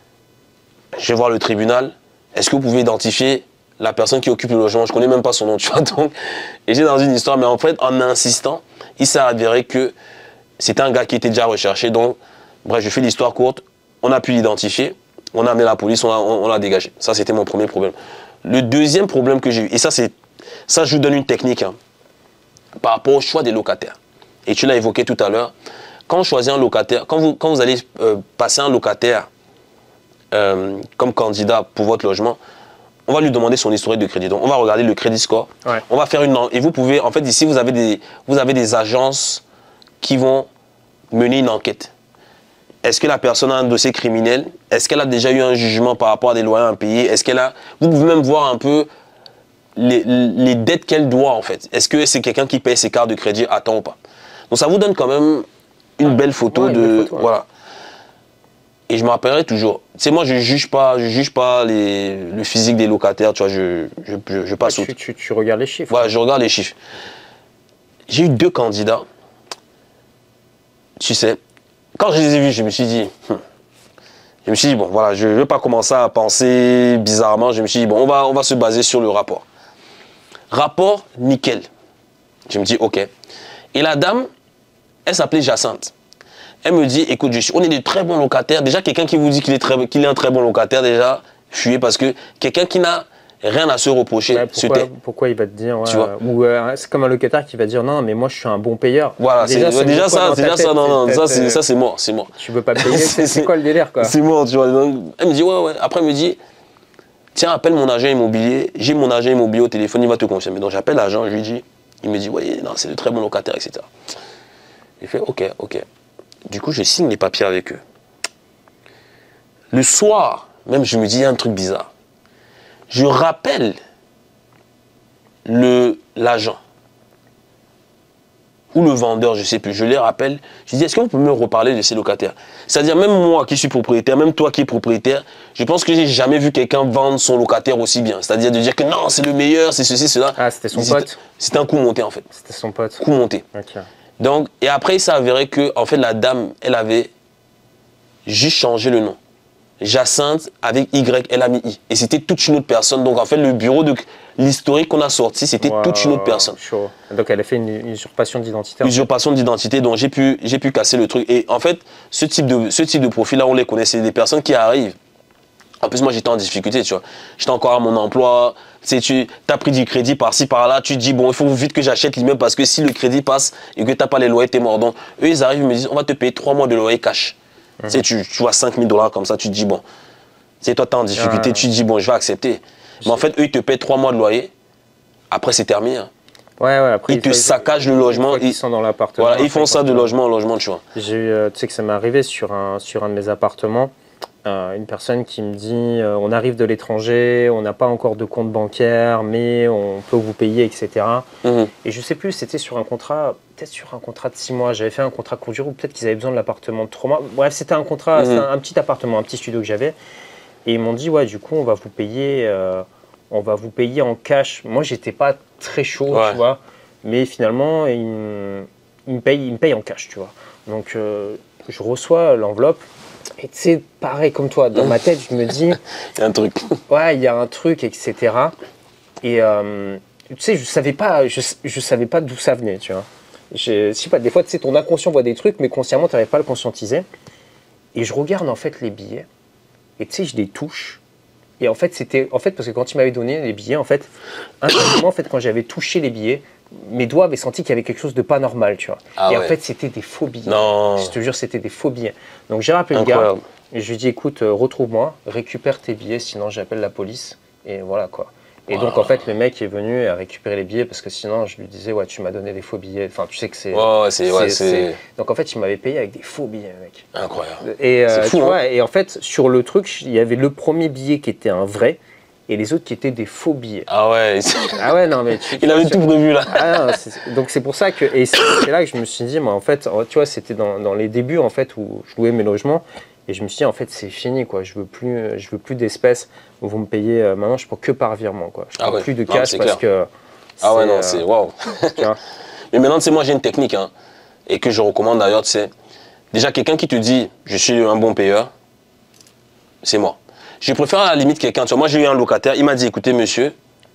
Je vais voir le tribunal. Est-ce que vous pouvez identifier la personne qui occupe le logement? Je ne connais même pas son nom, tu vois. Donc, et j'ai dans une histoire, mais en fait, en insistant, il s'est avéré que c'était un gars qui était déjà recherché. Donc, bref, je fais l'histoire courte. On a pu l'identifier. On a amené la police, on l'a dégagé. Ça, c'était mon premier problème. Le deuxième problème que j'ai eu, et ça, je vous donne une technique, hein, par rapport au choix des locataires. Et tu l'as évoqué tout à l'heure. Quand on choisit un locataire, quand vous allez passer un locataire comme candidat pour votre logement, on va lui demander son historique de crédit. Donc, on va regarder le crédit score. Ouais. On va faire et vous pouvez, en fait, ici, vous avez des agences qui vont mener une enquête. Est-ce que la personne a un dossier criminel? Est-ce qu'elle a déjà eu un jugement par rapport à des loyers impayés? Vous pouvez même voir un peu les dettes qu'elle doit, en fait. Est-ce que c'est quelqu'un qui paye ses cartes de crédit à temps ou pas? Donc, ça vous donne quand même une belle photo voilà. Et je me rappellerai toujours. Tu sais, moi, je juge pas le physique des locataires, tu vois, je passe tu regardes les chiffres. Ouais, je regarde les chiffres. J'ai eu 2 candidats. Tu sais, quand je les ai vus, je me suis dit, bon, voilà, je ne vais pas commencer à penser bizarrement. Je me suis dit, bon, on va se baser sur le rapport. Rapport, nickel. Je me dis, ok. Et la dame, elle s'appelait Jacinthe. Elle me dit, écoute, on est de très bons locataires. Déjà, quelqu'un qui vous dit qu'il est un très bon locataire, déjà, fuyez, parce que quelqu'un qui n'a rien à se reprocher. Ouais, pourquoi il va te dire, tu vois, ou c'est comme un locataire qui va dire, non, mais moi, je suis un bon payeur. Voilà, déjà ça, c'est mort. Tu veux pas payer, c'est quoi le délire, quoi? C'est mort, tu vois. Donc, elle me dit, ouais. Après, elle me dit, tiens, appelle mon agent immobilier. J'ai mon agent immobilier au téléphone, il va te confirmer. Donc, j'appelle l'agent, je lui dis, il me dit, ouais, non, c'est de très bons locataires, etc. J'ai fait, ok. Du coup, je signe les papiers avec eux. Le soir, même, je me dis, il y a un truc bizarre. Je rappelle l'agent ou le vendeur, je ne sais plus, je les rappelle. Je dis, est-ce que vous pouvez me reparler de ces locataires? C'est-à-dire, même moi qui suis propriétaire, même toi qui es propriétaire, je pense que j'ai jamais vu quelqu'un vendre son locataire aussi bien. C'est-à-dire de dire que non, c'est le meilleur, c'est ceci, cela. Ah, c'était son pote? C'était un coup monté, en fait. C'était son pote. Coup monté. Okay. Donc, et après, il s'est avéré que, en fait, la dame, elle avait juste changé le nom. Jacinthe avec Y, elle a mis I. Et c'était toute une autre personne. Donc en fait, le bureau de l'historique qu'on a sorti, c'était toute une autre personne. Chaud. Donc elle a fait une usurpation d'identité. Usurpation d'identité, donc j'ai pu casser le truc. Et en fait, ce type de profil-là, on les connaît. C'est des personnes qui arrivent. En plus, moi, j'étais en difficulté, tu vois. J'étais encore à mon emploi. Tu as pris du crédit par-ci, par-là. Tu te dis, bon, il faut vite que j'achète l'immeuble parce que si le crédit passe et que tu n'as pas les loyers, t'es mort. Donc, eux, ils arrivent, ils me disent, on va te payer 3 mois de loyer cash. Tu vois 5 000 $, comme ça, tu te dis, bon. Toi, tu es en difficulté, tu te dis, bon, je vais accepter. Mais en fait, eux, ils te payent 3 mois de loyer. Après, c'est terminé. Hein. Ouais, après, ils te saccagent le logement. Ils sont dans l'appartement. Voilà, ils font ça de logement en logement, tu vois. Tu sais que ça m'est arrivé sur un de mes appartements. Une personne qui me dit on arrive de l'étranger, on n'a pas encore de compte bancaire, mais on peut vous payer, etc. Et je sais plus, c'était sur un contrat, peut-être sur un contrat de 6 mois. J'avais fait un contrat court durée ou peut-être qu'ils avaient besoin de l'appartement de 3 mois. Bref, c'était un contrat, c'était un petit appartement, un petit studio que j'avais. Et ils m'ont dit ouais, du coup, on va vous payer en cash. Moi, j'étais pas très chaud, tu vois, mais finalement, ils me payent en cash, tu vois. Donc, je reçois l'enveloppe. Et tu sais, pareil comme toi, dans ma tête, je me dis... Il y a un truc. Ouais, il y a un truc, etc. Et tu sais, je savais pas d'où ça venait, tu vois. Je sais pas, des fois, tu sais, ton inconscient voit des trucs, mais consciemment, tu n'arrives pas à le conscientiser. Et je regarde, en fait, les billets. Et tu sais, je les touche. Et en fait, parce que quand il m'avait donné les billets, en fait, instantanément, en fait, quand j'avais touché les billets, mes doigts avaient senti qu'il y avait quelque chose de pas normal, tu vois. En fait, c'était des faux billets. Non. Je te jure, c'était des faux billets. Donc j'ai rappelé le gars et je lui ai dit, écoute, retrouve-moi, récupère tes billets, sinon j'appelle la police. Et voilà quoi. Et donc en fait, le mec est venu à récupérer les billets parce que sinon je lui disais, ouais, tu m'as donné des faux billets. Enfin, tu sais que c'est. Donc en fait, il m'avait payé avec des faux billets, mec. Incroyable. Et c'est fou, tu vois, hein. et en fait, sur le truc, il y avait le premier billet qui était un vrai. Et les autres qui étaient des faux billets. Ah ouais. Ah ouais, non mais il avait tout prévu là. Donc c'est pour ça que et c'est là que je me suis dit, moi en fait, tu vois, c'était dans les débuts en fait où je louais mes logements et je me suis dit en fait c'est fini quoi, je veux plus d'espèces. Vous me payez maintenant, je prends que par virement quoi. Je prends plus de cash parce que. Ah ouais non c'est waouh. Mais maintenant tu sais moi j'ai une technique hein, et que je recommande d'ailleurs, tu sais, déjà quelqu'un qui te dit je suis un bon payeur, c'est moi. Je préfère à la limite quelqu'un, tu vois, moi j'ai eu un locataire, il m'a dit écoutez monsieur,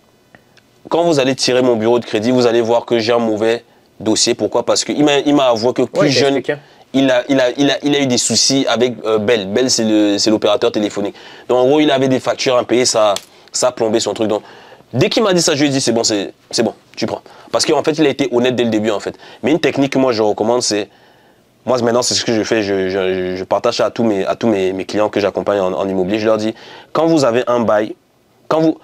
quand vous allez tirer mon bureau de crédit, vous allez voir que j'ai un mauvais dossier. Pourquoi? Parce qu'il m'a avoué que plus jeune, il a eu des soucis avec Bell. Bell c'est l'opérateur téléphonique. Donc en gros il avait des factures impayées, ça a plombé son truc. Donc dès qu'il m'a dit ça, je lui ai dit c'est bon, tu prends. Parce qu'en fait il a été honnête dès le début en fait. Mais une technique que moi je recommande c'est, moi maintenant c'est ce que je fais, je partage ça à tous mes clients que j'accompagne en immobilier, je leur dis, quand vous avez un bail, quand vous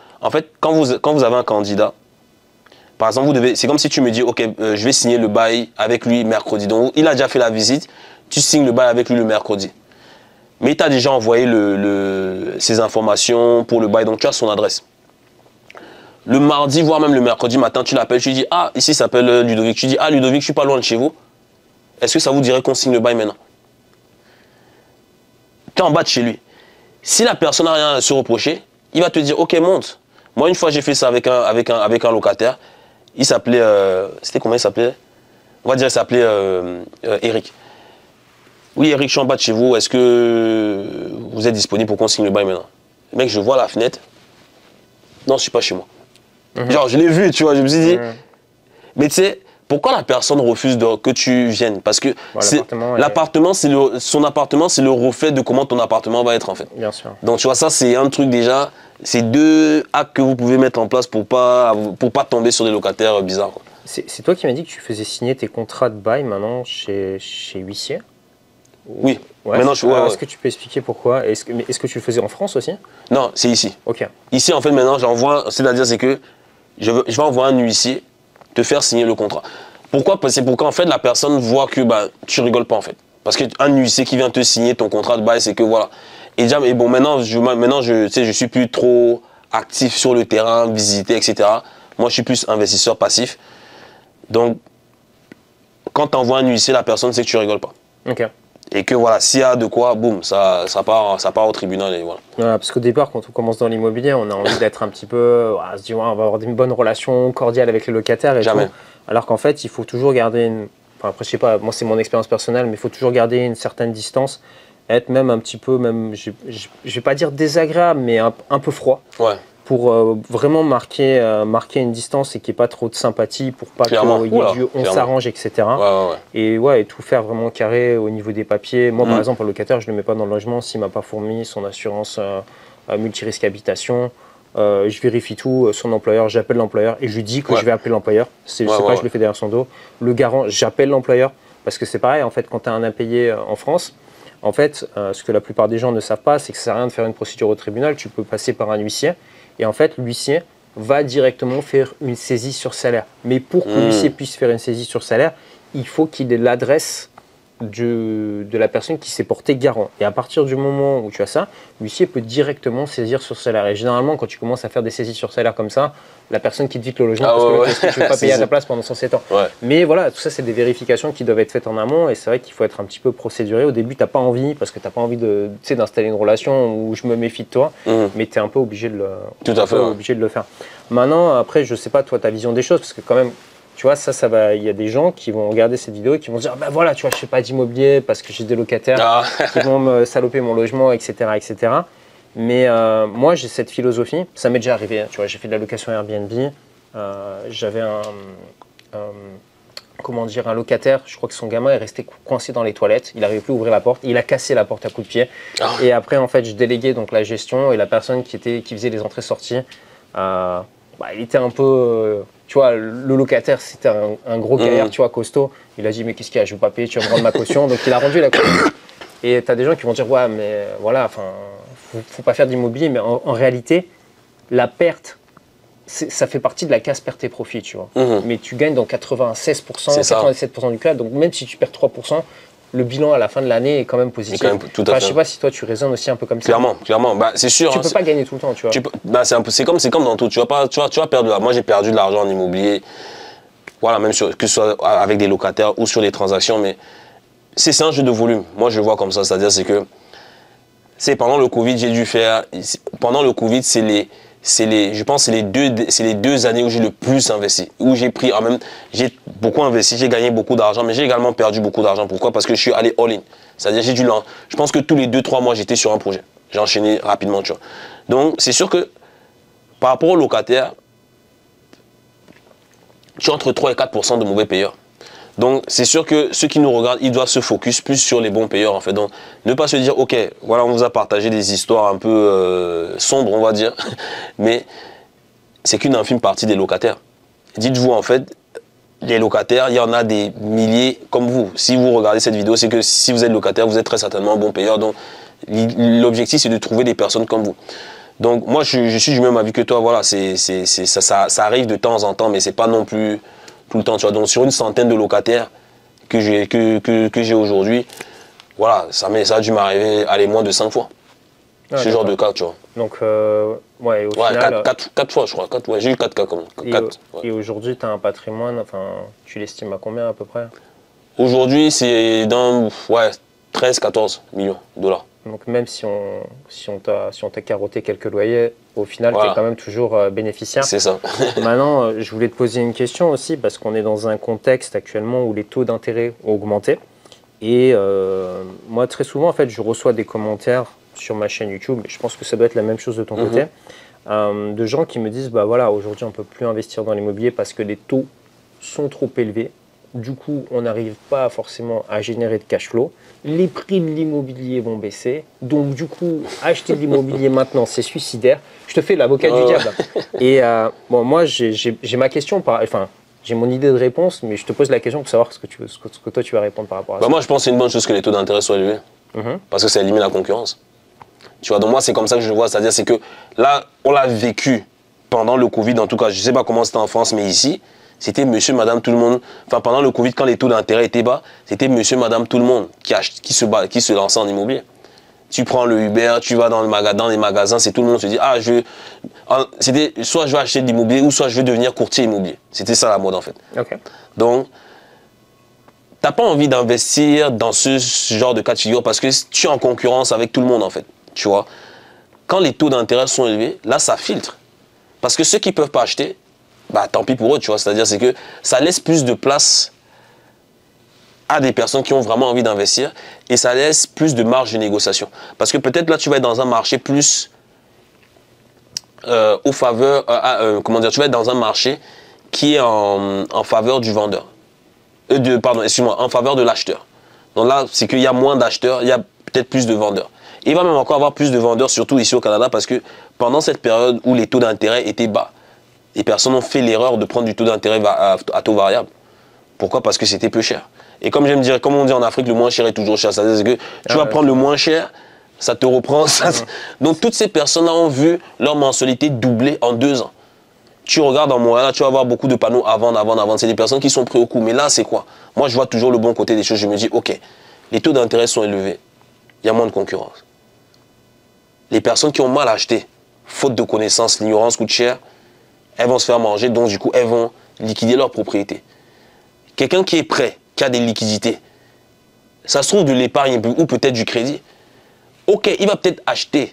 avez un candidat, par exemple c'est comme si tu me dis ok je vais signer le bail avec lui mercredi, donc il a déjà fait la visite, tu signes le bail avec lui le mercredi. Mais il t'a déjà envoyé ses informations pour le bail, donc tu as son adresse. Le mardi, voire même le mercredi matin, tu l'appelles, tu dis ah ici ça s'appelle Ludovic, tu dis ah Ludovic je suis pas loin de chez vous. Est-ce que ça vous dirait qu'on signe le bail maintenant? Tu es en bas de chez lui. Si la personne n'a rien à se reprocher, il va te dire ok monte. Moi une fois j'ai fait ça avec un locataire. Il s'appelait, c'était comment il s'appelait? On va dire il s'appelait Eric. Oui Eric, je suis en bas de chez vous. Est-ce que vous êtes disponible pour qu'on signe le bail maintenant? Le mec, je vois la fenêtre. Non, je suis pas chez moi. Genre je l'ai vu, tu vois. Je me suis dit. Mais tu sais. Pourquoi la personne refuse que tu viennes? Parce que son appartement, c'est le reflet de comment ton appartement va être en fait. Bien sûr. Donc tu vois, ça c'est un truc déjà, c'est 2 actes que vous pouvez mettre en place pour pas tomber sur des locataires bizarres. C'est toi qui m'as dit que tu faisais signer tes contrats de bail maintenant chez huissier? Oui. Ouais, maintenant, est-ce que tu peux expliquer pourquoi? Est-ce que tu le faisais en France aussi? Non, c'est ici. Ok. Ici en fait maintenant j'envoie, c'est-à-dire c'est que je vais envoyer un huissier te faire signer le contrat. Pourquoi? C'est pour qu'en fait la personne voit que tu rigoles pas en fait. Parce qu'un huissier qui vient te signer ton contrat de bail, c'est que voilà. Et déjà, mais bon, maintenant je suis plus trop actif sur le terrain, visiter, etc. Moi, je suis plus investisseur passif. Donc, quand tu envoies un huissier, la personne sait que tu rigoles pas. Ok. Et que voilà, s'il y a de quoi, boum, ça part au tribunal et voilà. Ouais, parce qu'au départ, quand on commence dans l'immobilier, on a envie d'être un petit peu, on se dit ouais, on va avoir une bonne relation cordiale avec les locataires et Jamais. tout. Alors qu'en fait, il faut toujours garder une. Enfin, après, je sais pas, moi c'est mon expérience personnelle, mais il faut toujours garder une certaine distance. être même un petit peu, même, je vais pas dire désagréable, mais un peu froid. Ouais. Pour vraiment marquer une distance et qu'il n'y ait pas trop de sympathie, pour pas qu'il y ait du on s'arrange, etc. Et ouais, et tout faire vraiment carré au niveau des papiers. Moi, par exemple, un locataire, je ne le mets pas dans le logement s'il ne m'a pas fourni son assurance multirisque habitation. Je vérifie tout, son employeur, j'appelle l'employeur et je lui dis que je vais appeler l'employeur. C'est pas je le fais derrière son dos. Le garant, j'appelle l'employeur parce que c'est pareil, en fait, quand tu as un impayé en France, en fait, ce que la plupart des gens ne savent pas, c'est que ça sert à rien de faire une procédure au tribunal, tu peux passer par un huissier. Et en fait, l'huissier va directement faire une saisie sur salaire. Mais pour que l'huissier puisse faire une saisie sur salaire, il faut qu'il ait l'adresse de la personne qui s'est portée garant. Et à partir du moment où tu as ça, l'huissier peut directement saisir sur salaire. Et généralement, quand tu commences à faire des saisies sur salaire comme ça, la personne qui te vide le logement, parce que tu ne veux pas payer à ta place pendant 107 ans. Mais voilà, tout ça, c'est des vérifications qui doivent être faites en amont. Et c'est vrai qu'il faut être un petit peu procéduré. Au début, tu n'as pas envie, parce que tu n'as pas envie d'installer une relation où je me méfie de toi, mais tu es un peu obligé de le faire. Maintenant, après, je ne sais pas, toi, ta vision des choses, parce que quand même, tu vois, ça va. Il y a des gens qui vont regarder cette vidéo et qui vont se dire, bah voilà, tu vois, je fais pas d'immobilier parce que j'ai des locataires qui vont me saloper mon logement, etc., etc. Mais moi, j'ai cette philosophie. Ça m'est déjà arrivé. Tu vois, j'ai fait de la location Airbnb. J'avais un locataire. Je crois que son gamin est resté coincé dans les toilettes. Il n'arrivait plus à ouvrir la porte. Il a cassé la porte à coups de pied. Et après, en fait, je déléguais donc la gestion et la personne qui faisait les entrées-sorties. Il était un peu. Tu vois, le locataire, c'était un gros gaillard, tu vois, costaud. Il a dit, mais qu'est-ce qu'il y a, je ne veux pas payer, tu vas me rendre ma caution. Donc, il a rendu la caution. Et tu as des gens qui vont dire, ouais, mais voilà, enfin, faut pas faire d'immobilier. Mais en réalité, la perte, ça fait partie de la case perte et profit, tu vois. Mais tu gagnes dans 96%, 97% du cas. Donc, même si tu perds 3%, le bilan à la fin de l'année est quand même positif. Je ne sais pas si toi tu raisonnes aussi un peu comme ça. Clairement. Bah, c'est sûr. Tu ne peux pas gagner tout le temps, tu vois. C'est comme dans tout. Tu vas perdre. Moi, j'ai perdu de l'argent en immobilier. Voilà, même que ce soit avec des locataires ou sur les transactions. Mais c'est un jeu de volume. Moi, je le vois comme ça. C'est-à-dire, pendant le Covid, j'ai dû faire. Pendant le Covid, je pense que c'est les 2 années où j'ai le plus investi, où j'ai beaucoup investi, j'ai gagné beaucoup d'argent, mais j'ai également perdu beaucoup d'argent. Pourquoi? Parce que je suis allé all-in. C'est-à-dire, je pense que tous les 2-3 mois, j'étais sur un projet. J'ai enchaîné rapidement, tu vois. Donc, c'est sûr que par rapport aux locataires, tu as entre 3 et 4% de mauvais payeurs. Donc, c'est sûr que ceux qui nous regardent, ils doivent se focus plus sur les bons payeurs, en fait. Donc, ne pas se dire, OK, voilà, on vous a partagé des histoires un peu sombres, on va dire, mais c'est qu'une infime partie des locataires. Dites-vous, en fait, les locataires, il y en a des milliers comme vous. Si vous regardez cette vidéo, c'est que si vous êtes locataire, vous êtes très certainement un bon payeur. Donc, l'objectif, c'est de trouver des personnes comme vous. Donc, moi, je suis du même avis que toi. Voilà, ça arrive de temps en temps, mais c'est pas non plus tout le temps, tu vois. Donc, sur une centaine de locataires que j'ai aujourd'hui, voilà, ça a dû m'arriver moins de 5 fois. Ce genre de cas, tu vois. Donc, ouais, au final... 4 fois, je crois. J'ai eu 4 cas comme ça. Et aujourd'hui, tu as un patrimoine, enfin, tu l'estimes à combien à peu près? Aujourd'hui, c'est dans 13-14 millions de dollars. Donc, même si on t'a carotté quelques loyers, au final, tu es quand même toujours bénéficiaire. C'est ça. Maintenant, je voulais te poser une question aussi, parce qu'on est dans un contexte actuellement où les taux d'intérêt ont augmenté. Et moi, très souvent, en fait, je reçois des commentaires sur ma chaîne YouTube, je pense que ça doit être la même chose de ton côté, de gens qui me disent, bah voilà, aujourd'hui, on ne peut plus investir dans l'immobilier parce que les taux sont trop élevés. Du coup, on n'arrive pas forcément à générer de cash flow. Les prix de l'immobilier vont baisser. Donc, du coup, acheter de l'immobilier maintenant, c'est suicidaire. Je te fais l'avocat du diable. Et moi, j'ai ma question, j'ai mon idée de réponse, mais je te pose la question pour savoir ce que toi, tu vas répondre par rapport à ça. Moi, je pense que c'est une bonne chose que les taux d'intérêt soient élevés. Parce que ça élimine la concurrence. Tu vois, donc moi, c'est comme ça que je le vois. C'est-à-dire, c'est que là, on l'a vécu pendant le Covid. En tout cas, je ne sais pas comment c'était en France, mais ici, c'était monsieur, madame, tout le monde. Enfin, pendant le Covid, quand les taux d'intérêt étaient bas, c'était monsieur, madame, tout le monde qui se lançait en immobilier. Tu prends le Uber, tu vas dans les magasins, c'est tout le monde se dit, c'était soit je vais acheter de l'immobilier ou soit je vais devenir courtier immobilier. C'était ça la mode, en fait. Donc, tu n'as pas envie d'investir dans ce genre de cas de figure parce que tu es en concurrence avec tout le monde, en fait. Tu vois, quand les taux d'intérêt sont élevés, là, ça filtre. Parce que ceux qui ne peuvent pas acheter, bah, tant pis pour eux, tu vois. C'est-à-dire, c'est que ça laisse plus de place à des personnes qui ont vraiment envie d'investir et ça laisse plus de marge de négociation. Parce que peut-être là, tu vas être dans un marché plus au faveur, comment dire, tu vas être dans un marché qui est en faveur du vendeur. Pardon, excuse-moi, en faveur de l'acheteur. Donc là, c'est qu'il y a moins d'acheteurs, il y a peut-être plus de vendeurs. Et il va même encore avoir plus de vendeurs, surtout ici au Canada, parce que pendant cette période où les taux d'intérêt étaient bas, les personnes ont fait l'erreur de prendre du taux d'intérêt à taux variable. Pourquoi? Parce que c'était peu cher. Et comme j'aime dire, comme on dit en Afrique, le moins cher est toujours cher. C'est-à-dire que tu vas prendre le moins cher, ça te reprend. Donc toutes ces personnes-là ont vu leur mensualité doubler en 2 ans. Tu regardes en Montréal, tu vas avoir beaucoup de panneaux à vendre. C'est des personnes qui sont prêtes au coup. Mais là, c'est quoi? Moi, je vois toujours le bon côté des choses. Je me dis, OK, les taux d'intérêt sont élevés. Il y a moins de concurrence. Les personnes qui ont mal acheté, faute de connaissances, l'ignorance coûte cher, elles vont se faire manger. Donc, du coup, elles vont liquider leur propriété. Quelqu'un qui est prêt, qui a des liquidités, ça se trouve de l'épargne ou peut-être du crédit. OK, il va peut-être acheter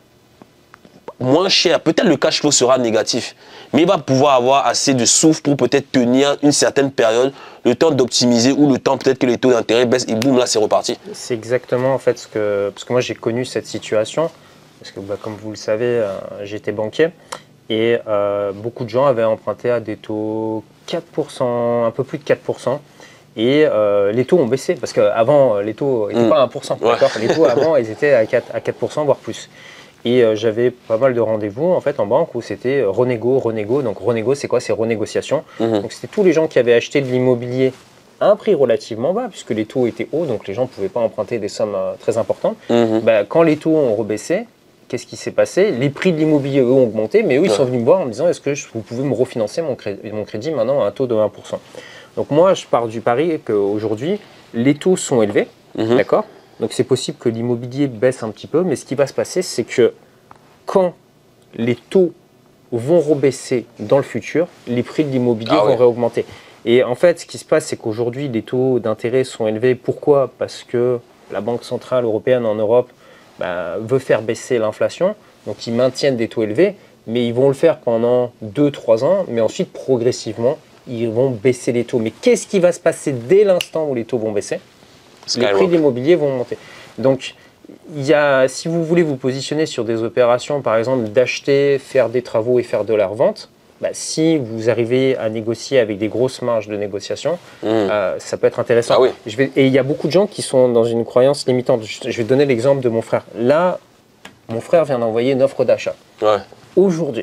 moins cher. Peut-être le cash flow sera négatif. Mais il va pouvoir avoir assez de souffle pour peut-être tenir une certaine période, le temps d'optimiser ou le temps peut-être que les taux d'intérêt baissent et boum, là c'est reparti. C'est exactement en fait ce que... Parce que moi j'ai connu cette situation, parce que comme vous le savez, j'étais banquier et beaucoup de gens avaient emprunté à des taux 4%, un peu plus de 4%. Et les taux ont baissé, parce qu'avant les taux n'étaient pas à 1%. Ouais. Les taux avant ils étaient à 4%, voire plus. Et j'avais pas mal de rendez-vous en fait en banque où c'était renégo. Donc renégo, c'est quoi? C'est renégociation. Donc c'était tous les gens qui avaient acheté de l'immobilier à un prix relativement bas, puisque les taux étaient hauts, donc les gens ne pouvaient pas emprunter des sommes très importantes. Bah, quand les taux ont rebaissé, qu'est-ce qui s'est passé? Les prix de l'immobilier, eux, ont augmenté, mais eux, ils sont venus me voir en me disant, est-ce que vous pouvez me refinancer mon crédit maintenant à un taux de 1%? Donc moi, je pars du pari qu'aujourd'hui, les taux sont élevés, d'accord? Donc c'est possible que l'immobilier baisse un petit peu, mais ce qui va se passer, c'est que quand les taux vont rebaisser dans le futur, les prix de l'immobilier vont réaugmenter. Et en fait, ce qui se passe, c'est qu'aujourd'hui, les taux d'intérêt sont élevés. Pourquoi? Parce que la Banque centrale européenne en Europe veut faire baisser l'inflation. Donc ils maintiennent des taux élevés, mais ils vont le faire pendant 2-3 ans, mais ensuite, progressivement, ils vont baisser les taux. Mais qu'est-ce qui va se passer dès l'instant où les taux vont baisser? Les prix de l'immobilier vont monter. Donc, si vous voulez vous positionner sur des opérations, par exemple, d'acheter, faire des travaux et faire de la revente, si vous arrivez à négocier avec des grosses marges de négociation, ça peut être intéressant. Ah oui. Et il y a beaucoup de gens qui sont dans une croyance limitante. Je vais donner l'exemple de mon frère. Là, mon frère vient d'envoyer une offre d'achat. Ouais. Aujourd'hui.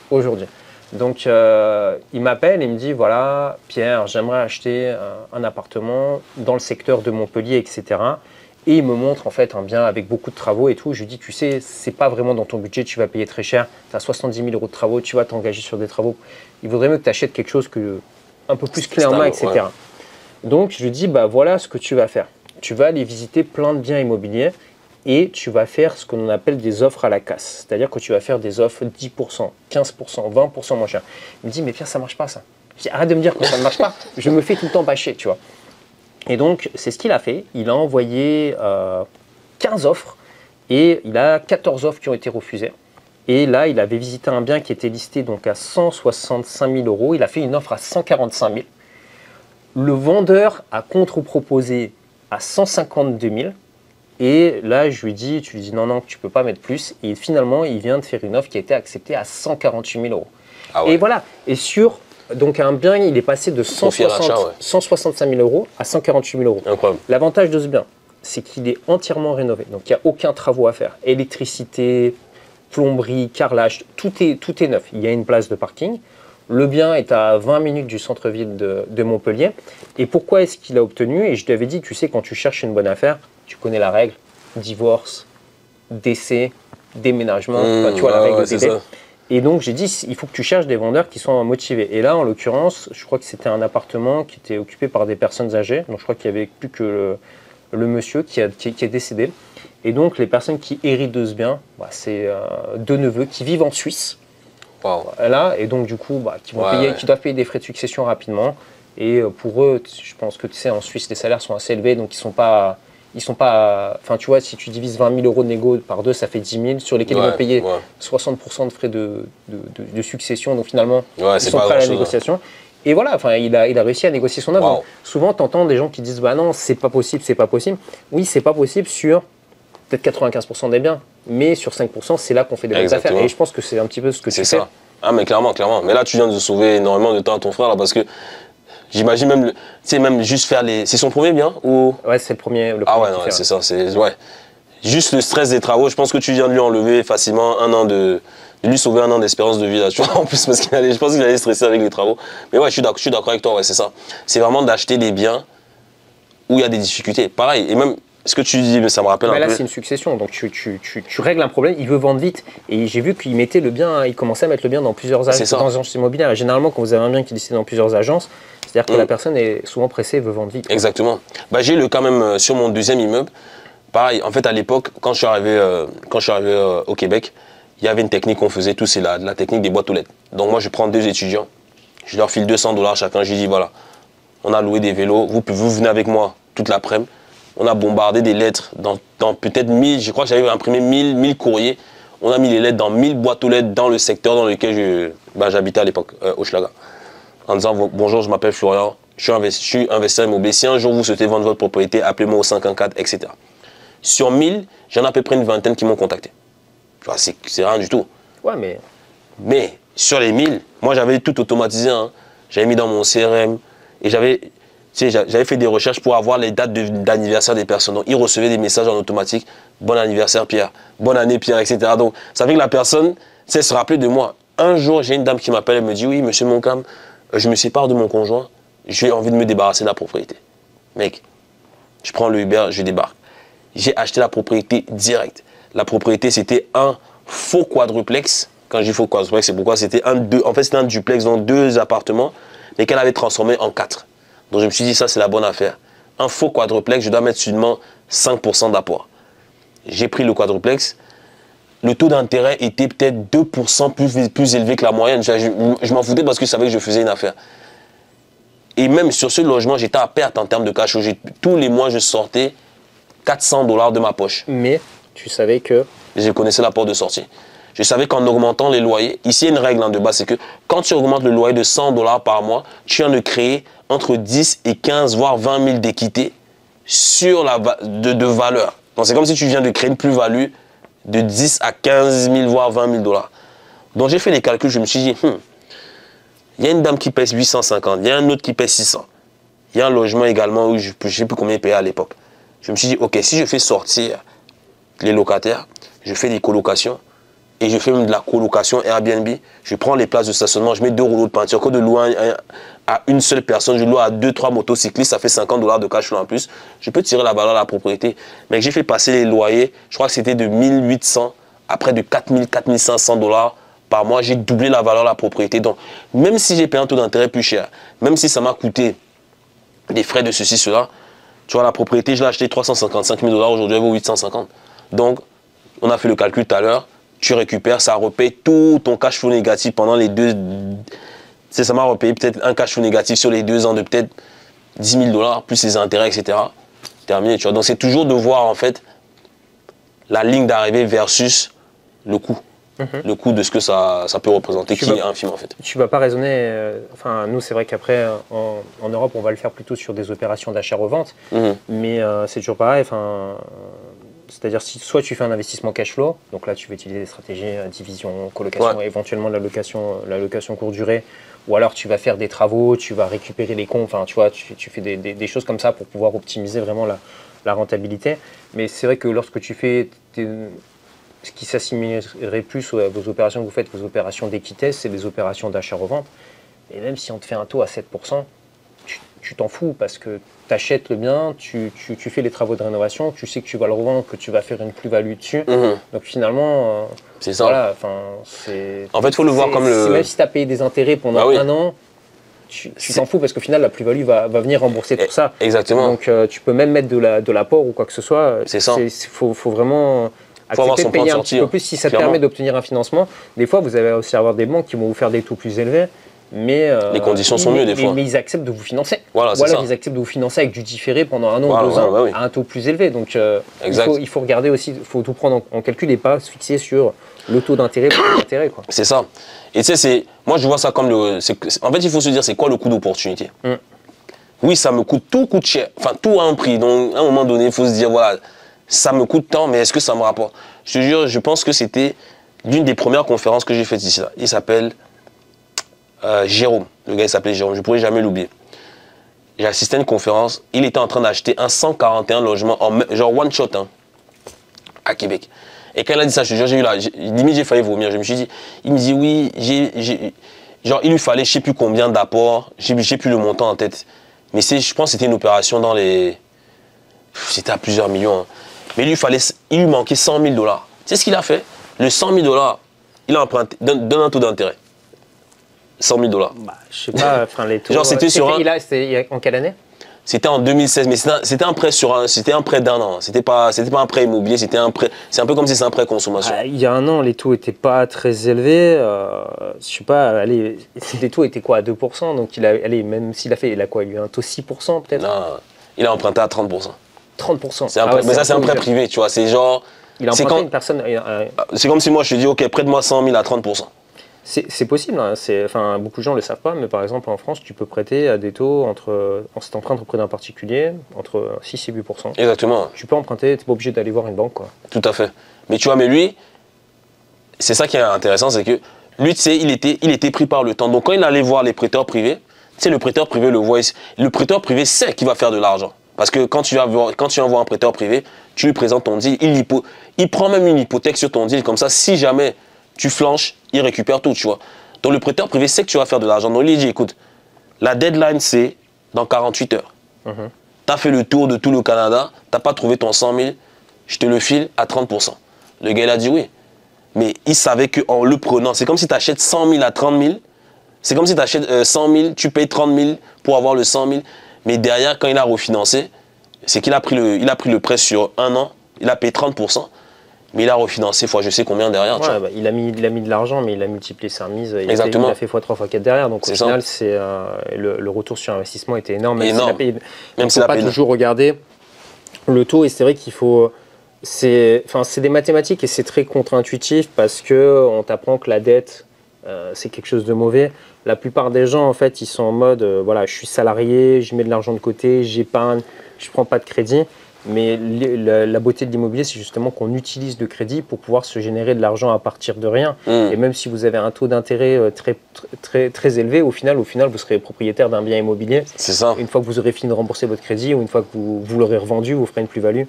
Donc, il m'appelle et me dit, voilà, Pierre, j'aimerais acheter un appartement dans le secteur de Montpellier, etc. Et il me montre en fait un bien avec beaucoup de travaux et tout. Je lui dis, tu sais, c'est pas vraiment dans ton budget, tu vas payer très cher. Tu as 70 000 € de travaux, tu vas t'engager sur des travaux. Il vaudrait mieux que tu achètes quelque chose un peu plus clé en main, etc. Ouais. Donc, je lui dis, voilà ce que tu vas faire. Tu vas aller visiter plein de biens immobiliers et tu vas faire ce qu'on appelle des offres à la casse. C'est-à-dire que tu vas faire des offres 10%, 15%, 20% moins cher. Il me dit, mais Pierre, ça ne marche pas ça. Je dis, arrête de me dire que ça ne marche pas. Je me fais tout le temps bâcher, tu vois. Et donc, c'est ce qu'il a fait. Il a envoyé 15 offres et il a 14 offres qui ont été refusées. Et là, il avait visité un bien qui était listé donc à 165 000 €. Il a fait une offre à 145 000. Le vendeur a contre-proposé à 152 000. Et là, je lui dis, tu lui dis non, tu ne peux pas mettre plus. Et finalement, il vient de faire une offre qui a été acceptée à 148 000 €. Ah ouais. Et voilà. Et sur donc un bien, il est passé de 165 000 € à 148 000 €. Incroyable. L'avantage de ce bien, c'est qu'il est entièrement rénové. Donc, il n'y a aucun travaux à faire. Électricité, plomberie, carrelage, tout est neuf. Il y a une place de parking. Le bien est à 20 minutes du centre-ville de Montpellier. Et pourquoi est-ce qu'il a obtenu? Et je lui avais dit, tu sais, quand tu cherches une bonne affaire, tu connais la règle, divorce, décès, déménagement, tu vois la règle DD. Et donc j'ai dit, il faut que tu cherches des vendeurs qui sont motivés. Et là, en l'occurrence, je crois que c'était un appartement qui était occupé par des personnes âgées. Donc je crois qu'il n'y avait plus que le monsieur qui est décédé. Et donc les personnes qui héritent de ce bien, c'est 2 neveux qui vivent en Suisse. Wow. Là, et donc du coup, qui doivent payer des frais de succession rapidement. Et pour eux, je pense que tu sais, en Suisse, les salaires sont assez élevés, donc ils sont pas, enfin tu vois, si tu divises 20 000 € de négo par 2, ça fait 10 000, sur lesquels ils vont payer 60% de frais de succession, donc finalement, ils sont prêts à la négociation. Et voilà, enfin, il a réussi à négocier son œuvre. Wow. Donc, souvent, tu entends des gens qui disent bah non, c'est pas possible, c'est pas possible. Oui, c'est pas possible sur peut-être 95% des biens, mais sur 5%, c'est là qu'on fait des bonnes affaires. Et je pense que c'est un petit peu ce que tu fais. C'est ça. Ah, mais clairement, clairement. Mais là, tu viens de sauver énormément de temps à ton frère, là, parce que j'imagine même, tu sais, même juste faire les. C'est son premier bien ou... Ouais, c'est le premier. Ah ouais, non, c'est ça. Ouais. Juste le stress des travaux, je pense que tu viens de lui enlever facilement de lui sauver 1 an d'espérance de vie, là, tu vois, en plus, parce je pense qu'il allait stresser avec les travaux. Mais ouais, je suis d'accord avec toi, ouais, c'est ça. C'est vraiment d'acheter des biens où il y a des difficultés. Pareil, et même ce que tu dis, mais ça me rappelle un peu. Là, c'est une succession, donc tu règles un problème, il veut vendre vite. Et j'ai vu qu'il mettait le bien, il commençait à mettre le bien dans plusieurs agences immobilières. Et généralement, quand vous avez un bien qui est listé dans plusieurs agences, c'est-à-dire que la personne est souvent pressée et veut vendre vite. Exactement. Bah, j'ai le cas même sur mon deuxième immeuble. Pareil, en fait, à l'époque, quand je suis arrivé au Québec, il y avait une technique qu'on faisait tous, c'est la technique des boîtes aux lettres. Donc moi, je prends 2 étudiants, je leur file $200 chacun, je lui dis voilà, on a loué des vélos, vous venez avec moi toute l'après-midi. On a bombardé des lettres dans peut-être 1000, je crois que j'avais imprimé 1000 courriers. On a mis les lettres dans 1000 boîtes aux lettres dans le secteur dans lequel j'habitais à l'époque, Hochelaga. En disant bonjour, je m'appelle Florian, je suis investisseur immobilier. Si un jour vous souhaitez vendre votre propriété, appelez-moi au 514, etc. Sur 1000, j'en ai à peu près une vingtaine qui m'ont contacté. C'est rien du tout. Ouais, mais sur les 1000, moi j'avais tout automatisé. Hein. J'avais mis dans mon CRM et j'avais fait des recherches pour avoir les dates d'anniversaire des personnes. Donc ils recevaient des messages en automatique. Bon anniversaire Pierre, bonne année Pierre, etc. Donc ça fait que la personne se rappelait de moi. Un jour, j'ai une dame qui m'appelle, elle me dit oui, monsieur Moncam, je me sépare de mon conjoint, j'ai envie de me débarrasser de la propriété. Mec, je prends le Uber, je débarque. J'ai acheté la propriété direct. La propriété, c'était un faux quadruplex. Quand je dis faux quadruplex, c'est pourquoi c'était c'était un duplex dans 2 appartements, mais qu'elle avait transformé en 4. Donc je me suis dit, ça c'est la bonne affaire. Un faux quadruplex, je dois mettre seulement 5% d'apport. J'ai pris le quadruplex. Le taux d'intérêt était peut-être 2% plus élevé que la moyenne. Je m'en foutais parce que je savais que je faisais une affaire. Et même sur ce logement, j'étais à perte en termes de cash. Tous les mois, je sortais $400 de ma poche. Mais tu savais que... Je connaissais la porte de sortie. Je savais qu'en augmentant les loyers, ici il y a une règle de base, c'est que quand tu augmentes le loyer de $100 par mois, tu viens de créer entre 10 et 15, voire 20 000 d'équité de valeur. Donc c'est comme si tu viens de créer une plus-value de 10 à 15 000, voire 20 000 $. Donc j'ai fait les calculs, je me suis dit, il y a une dame qui pèse 850, il y a un autre qui pèse 600. Il y a un logement également où je ne sais plus combien payer à l'époque. Je me suis dit, ok, si je fais sortir les locataires, je fais des colocations et je fais même de la colocation Airbnb, je prends les places de stationnement, je mets 2 rouleaux de peinture. Quand de louer à une seule personne, je loue à 2-3 motocyclistes, ça fait $50 de cash flow en plus. Je peux tirer la valeur de la propriété. Mais j'ai fait passer les loyers, je crois que c'était de 1800 à près de 4000, 4500 $ par mois. J'ai doublé la valeur de la propriété. Donc, même si j'ai payé un taux d'intérêt plus cher, même si ça m'a coûté des frais de ceci, cela, tu vois, la propriété, je l'ai acheté 355 000 $, aujourd'hui elle vaut 850. Donc, on a fait le calcul tout à l'heure, tu récupères, ça repaye tout ton cash flow négatif pendant les 2... Ça m'a repayé peut-être un cash flow négatif sur les 2 ans de peut-être 10 000 $, plus les intérêts, etc. Terminé, tu vois. Donc, c'est toujours de voir, en fait, la ligne d'arrivée versus le coût. Le coût de ce que ça peut représenter, qui est infime, en fait. Tu ne vas pas raisonner... Enfin, nous, c'est vrai qu'après, en Europe, on va le faire plutôt sur des opérations d'achat-revente. Mais c'est toujours pareil, enfin... C'est-à-dire, soit tu fais un investissement cash flow, donc là tu vas utiliser des stratégies division, colocation, éventuellement de la location courte durée, ou alors tu vas faire des travaux, tu vas récupérer les comptes, enfin tu vois, tu fais des choses comme ça pour pouvoir optimiser vraiment la rentabilité. Mais c'est vrai que lorsque tu fais ce qui s'assimilerait plus à vos opérations que vous faites, vos opérations d'équité, c'est des opérations d'achat-revente. Et même si on te fait un taux à 7%, tu t'en fous parce que tu achètes le bien, tu fais les travaux de rénovation, tu sais que tu vas le revendre, que tu vas faire une plus-value dessus. Donc finalement, c'est ça. Voilà, en fait, il faut le voir comme le... Même si tu as payé des intérêts pendant un an, tu t'en fous parce qu'au final, la plus-value va venir rembourser tout ça. Exactement. Donc tu peux même mettre de l'apport ou quoi que ce soit. C'est ça. Il faut vraiment... accepter de payer un petit peu plus si ça te permet d'obtenir un financement. Des fois, vous allez aussi avoir des banques qui vont vous faire des taux plus élevés. Mais les conditions sont mieux des fois. Mais ils acceptent de vous financer. Voilà, ou alors ils acceptent de vous financer avec du différé pendant 1 an ou 2 ans à un taux plus élevé. Donc il faut regarder aussi, il faut tout prendre en calcul et pas se fixer sur Le taux d'intérêt, quoi. C'est ça. Et tu sais, moi je vois ça comme en fait, il faut se dire, c'est quoi le coût d'opportunité? Oui, ça me coûte, tout coûte cher. Enfin, tout a un prix. Donc, à un moment donné, il faut se dire, voilà, ça me coûte tant, mais est-ce que ça me rapporte? Je te jure, je pense que c'était l'une des premières conférences que j'ai faites ici. Là. Il s'appelle Jérôme. Le gars, il s'appelait Jérôme. Je ne pourrais jamais l'oublier. J'ai assisté à une conférence. Il était en train d'acheter un 141 logements, genre one shot, hein, à Québec. Et quand il a dit ça, je te jure, limite, j'ai failli vomir. Je me suis dit, il me dit, oui, genre, il lui fallait, je ne sais plus combien d'apports, je ne sais plus le montant en tête. Mais je pense que c'était une opération dans les... C'était à plusieurs millions. Hein. Mais il lui manquait 100 000 $. Tu sais ce qu'il a fait? Le 100 000 $, il a emprunté, donne un taux d'intérêt. 100 000 $. Bah, je sais pas, enfin les taux... Genre c'était en quelle année? C'était en 2016, mais c'était un prêt d'un an. C'était pas un prêt immobilier, c'est un peu comme si c'est un prêt consommation. Il y a un an, les taux n'étaient pas très élevés. Je sais pas, allez, les taux étaient quoi, à 2%? Donc même s'il a fait, il a quoi, il a eu un taux 6% peut-être? Non, il a emprunté à 30%. 30%. Mais ça, c'est un prêt privé, tu vois. C'est genre. Il a emprunté une personne. C'est comme si moi je te dis, ok, prête-moi 100 000 à 30%. C'est possible, hein. Enfin, beaucoup de gens ne le savent pas, mais par exemple en France, tu peux prêter à des taux en cet emprunt auprès d'un particulier entre 6 et 8%. Exactement. Tu peux emprunter, tu n'es pas obligé d'aller voir une banque, quoi. Tout à fait. Mais tu vois, mais lui, c'est ça qui est intéressant, c'est que lui, tu sais, il était pris par le temps. Donc quand il allait voir les prêteurs privés, tu sais, le prêteur privé le voit. Le prêteur privé sait qu'il va faire de l'argent. Parce que quand tu envoies un prêteur privé, tu lui présentes ton deal, il prend même une hypothèque sur ton deal, comme ça, si jamais tu flanches, il récupère tout, tu vois. Donc le prêteur privé sait que tu vas faire de l'argent. Donc il dit, écoute, la deadline c'est dans 48 heures. Tu as fait le tour de tout le Canada, tu n'as pas trouvé ton 100 000, je te le file à 30%. Le gars il a dit oui. Mais il savait qu'en le prenant, c'est comme si tu achètes 100 000 à 30 000. C'est comme si tu achètes 100 000, tu payes 30 000 pour avoir le 100 000. Mais derrière, quand il a refinancé, c'est qu'il a pris le prêt sur un an, il a payé 30%. Mais il a refinancé fois je sais combien derrière. Ouais, bah, il a mis de l'argent, mais il a multiplié sa remise. Il Exactement. A fait x3, x4 derrière. Donc au final, le retour sur investissement était énorme. Il ne faut pas toujours regarder le taux. Et c'est vrai qu'il faut... C'est des mathématiques et c'est très contre-intuitif parce qu'on t'apprend que la dette, c'est quelque chose de mauvais. La plupart des gens, en fait, ils sont en mode, voilà, je suis salarié, je mets de l'argent de côté, j'épargne, je ne prends pas de crédit. Mais la beauté de l'immobilier, c'est justement qu'on utilise le crédit pour pouvoir se générer de l'argent à partir de rien. Et même si vous avez un taux d'intérêt très élevé, au final, vous serez propriétaire d'un bien immobilier. C'est ça. Une fois que vous aurez fini de rembourser votre crédit ou une fois que vous l'aurez revendu, vous ferez une plus-value.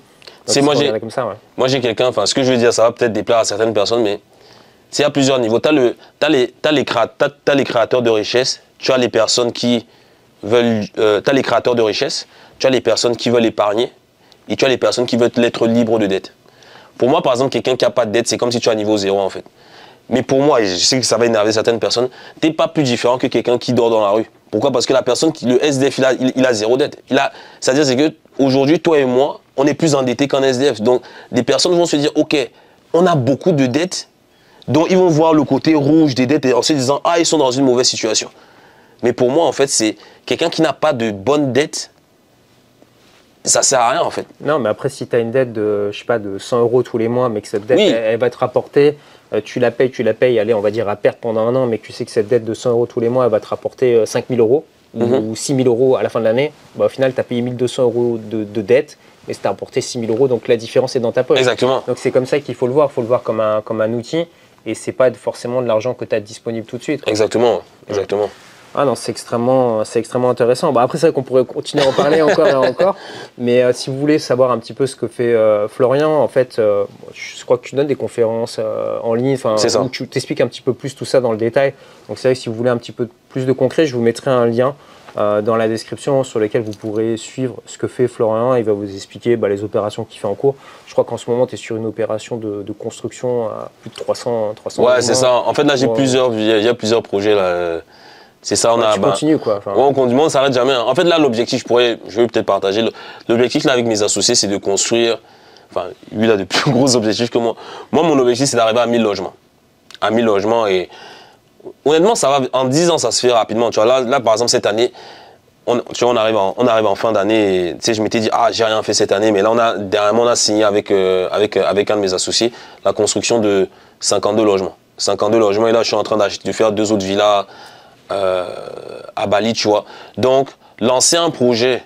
Moi, j'ai quelqu'un, enfin, ce que je veux dire, ça va peut-être déplaire à certaines personnes, mais c'est à plusieurs niveaux. Tu as les créateurs de richesse, tu as les personnes qui veulent. Tu as les créateurs de richesse, tu as les personnes qui veulent épargner. Et tu as les personnes qui veulent être libres de dette. Pour moi, par exemple, quelqu'un qui n'a pas de dette, c'est comme si tu as niveau zéro, en fait. Mais pour moi, et je sais que ça va énerver certaines personnes, tu n'es pas plus différent que quelqu'un qui dort dans la rue. Pourquoi? Parce que la personne, le SDF, il a zéro dette. C'est-à-dire c'est qu'aujourd'hui, toi et moi, on est plus endettés qu'un SDF. Donc, des personnes vont se dire, OK, on a beaucoup de dettes, donc ils vont voir le côté rouge des dettes et en se disant, ah, ils sont dans une mauvaise situation. Mais pour moi, en fait, c'est quelqu'un qui n'a pas de bonne dette. Ça sert à rien en fait. Non, mais après, si tu as une dette de, je sais pas, de 100 € tous les mois, mais que cette dette, elle va te rapporter, tu la payes, allez, on va dire à perte pendant un an, mais que tu sais que cette dette de 100 € tous les mois, elle va te rapporter 5 000 € ou 6 000 € à la fin de l'année, bah, au final, tu as payé 1 200 € de dette, mais ça t'a rapporté 6 000 €, donc la différence est dans ta poche. Exactement. Donc c'est comme ça qu'il faut le voir comme un outil, et c'est pas forcément de l'argent que tu as disponible tout de suite, quoi. Exactement, exactement. Ah non, c'est extrêmement intéressant. Bon, après, c'est vrai qu'on pourrait continuer à en parler encore et encore. Mais si vous voulez savoir un petit peu ce que fait Florian, en fait, je crois que tu donnes des conférences en ligne, où tu t'expliques un petit peu plus tout ça dans le détail. Donc c'est vrai que si vous voulez un petit peu plus de concret, je vous mettrai un lien dans la description sur lequel vous pourrez suivre ce que fait Florian. Il va vous expliquer les opérations qu'il fait en cours. Je crois qu'en ce moment, tu es sur une opération de construction à plus de 300 Ouais, c'est ça. En fait, là, il y a plusieurs projets là. C'est ça, tu continues quoi. On continue, on ne s'arrête jamais. En fait, là, l'objectif, je vais peut-être partager. L'objectif, là, avec mes associés, c'est de construire. Enfin, lui, il a de plus gros objectifs que moi. Moi, mon objectif, c'est d'arriver à 1000 logements. À 1000 logements. Et honnêtement, ça va. En 10 ans, ça se fait rapidement. Tu vois, là par exemple, cette année, on arrive en fin d'année. Tu sais, je m'étais dit, ah, j'ai rien fait cette année. Mais là, dernièrement, on a signé avec un de mes associés la construction 52 logements. 52 logements, et là, je suis en train de faire 2 autres villas à Bali, tu vois. Donc, lancer un projet,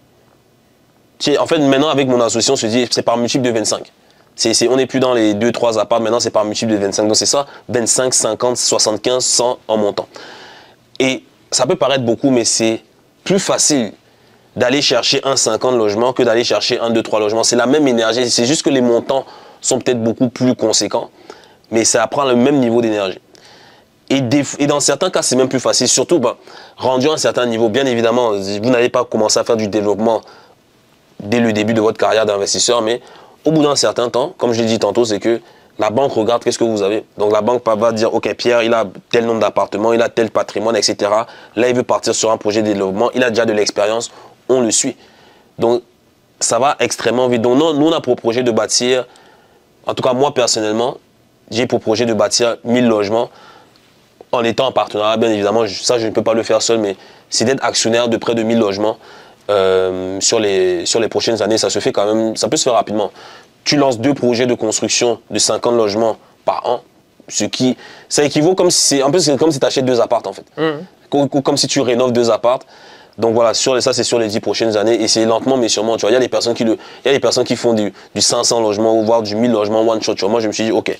en fait, maintenant, avec mon association, on se dit, c'est par multiple de 25. On n'est plus dans les 2-3 apparts, maintenant, c'est par multiple de 25. Donc, c'est ça, 25, 50, 75, 100 en montant. Et ça peut paraître beaucoup, mais c'est plus facile d'aller chercher un 50 logements que d'aller chercher un 2-3 logements. C'est la même énergie, c'est juste que les montants sont peut-être beaucoup plus conséquents, mais ça prend le même niveau d'énergie. Et dans certains cas, c'est même plus facile, surtout rendu à un certain niveau. Bien évidemment, vous n'allez pas commencer à faire du développement dès le début de votre carrière d'investisseur, mais au bout d'un certain temps, comme je l'ai dit tantôt, c'est que la banque regarde qu'est-ce que vous avez. Donc la banque va dire, ok, Pierre, il a tel nombre d'appartements, il a tel patrimoine, etc. Là, il veut partir sur un projet de développement, il a déjà de l'expérience, on le suit. Donc, ça va extrêmement vite. Donc, nous, on a pour projet de bâtir, en tout cas, moi, personnellement, j'ai pour projet de bâtir 1000 logements en étant en partenariat, bien évidemment. Ça, je ne peux pas le faire seul, mais c'est d'être actionnaire de près de 1000 logements sur les prochaines années. Ça se fait quand même, ça peut se faire rapidement. Tu lances 2 projets de construction de 50 logements par an, ça équivaut comme si tu achètes 2 apparts, en fait. Comme si tu rénoves 2 apparts. Donc voilà, ça c'est sur les 10 prochaines années et c'est lentement mais sûrement. Tu vois, il y a des personnes qui font du 500 logements ou voire du 1000 logements one shot. Tu vois, moi je me suis dit, ok,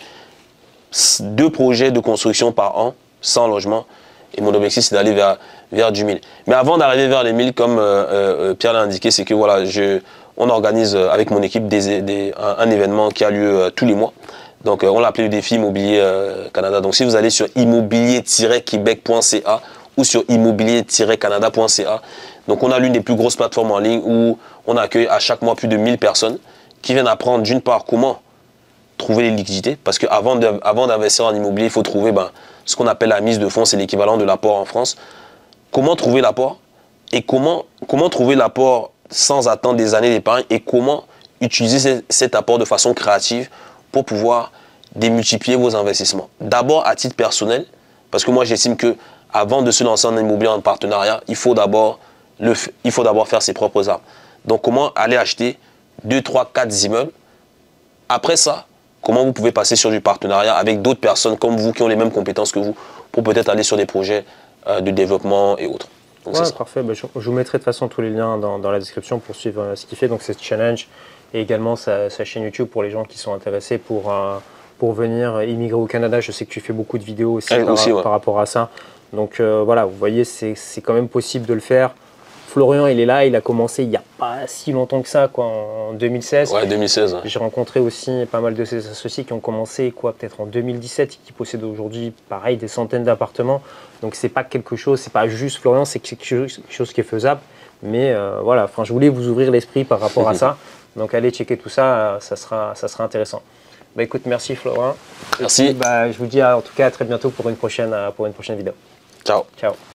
2 projets de construction par an, 100 logements, et mon objectif c'est d'aller vers du 1000. Mais avant d'arriver vers les 1000, comme Pierre l'a indiqué, c'est que voilà, on organise avec mon équipe un événement qui a lieu tous les mois. Donc on l'a appelé le défi Immobilier Canada. Donc si vous allez sur immobilier-québec.ca ou sur immobilier-canada.ca. Donc on a l'une des plus grosses plateformes en ligne où on accueille à chaque mois plus de 1000 personnes qui viennent apprendre d'une part comment trouver les liquidités, parce qu'avant d'investir en immobilier, il faut trouver ce qu'on appelle la mise de fonds, c'est l'équivalent de l'apport en France. Comment trouver l'apport et comment trouver l'apport sans attendre des années d'épargne et comment utiliser cet apport de façon créative pour pouvoir démultiplier vos investissements. D'abord à titre personnel, parce que moi j'estime que avant de se lancer en immobilier en partenariat, il faut d'abord faire ses propres armes. Donc, comment aller acheter 2, 3, 4 immeubles. Après ça, comment vous pouvez passer sur du partenariat avec d'autres personnes comme vous qui ont les mêmes compétences que vous pour peut-être aller sur des projets de développement et autres. Donc, ouais, parfait. Je vous mettrai de toute façon tous les liens dans la description pour suivre ce qu'il fait. Donc, c'est challenge et également sa chaîne YouTube pour les gens qui sont intéressés pour venir immigrer au Canada. Je sais que tu fais beaucoup de vidéos aussi, par rapport à ça. Donc voilà, vous voyez, c'est quand même possible de le faire. Florian, il est là, il a commencé il n'y a pas si longtemps que ça, quoi, en 2016. Ouais, 2016. Ouais. J'ai rencontré aussi pas mal de ses associés qui ont commencé peut-être en 2017 et qui possèdent aujourd'hui, pareil, des centaines d'appartements. Donc c'est pas quelque chose, c'est pas juste Florian, c'est quelque chose qui est faisable. Mais voilà, je voulais vous ouvrir l'esprit par rapport à ça. Donc allez checker tout ça, ça sera intéressant. Écoute, merci Florian. Merci. Et puis, je vous dis en tout cas à très bientôt pour une prochaine vidéo. Ciao. Ciao.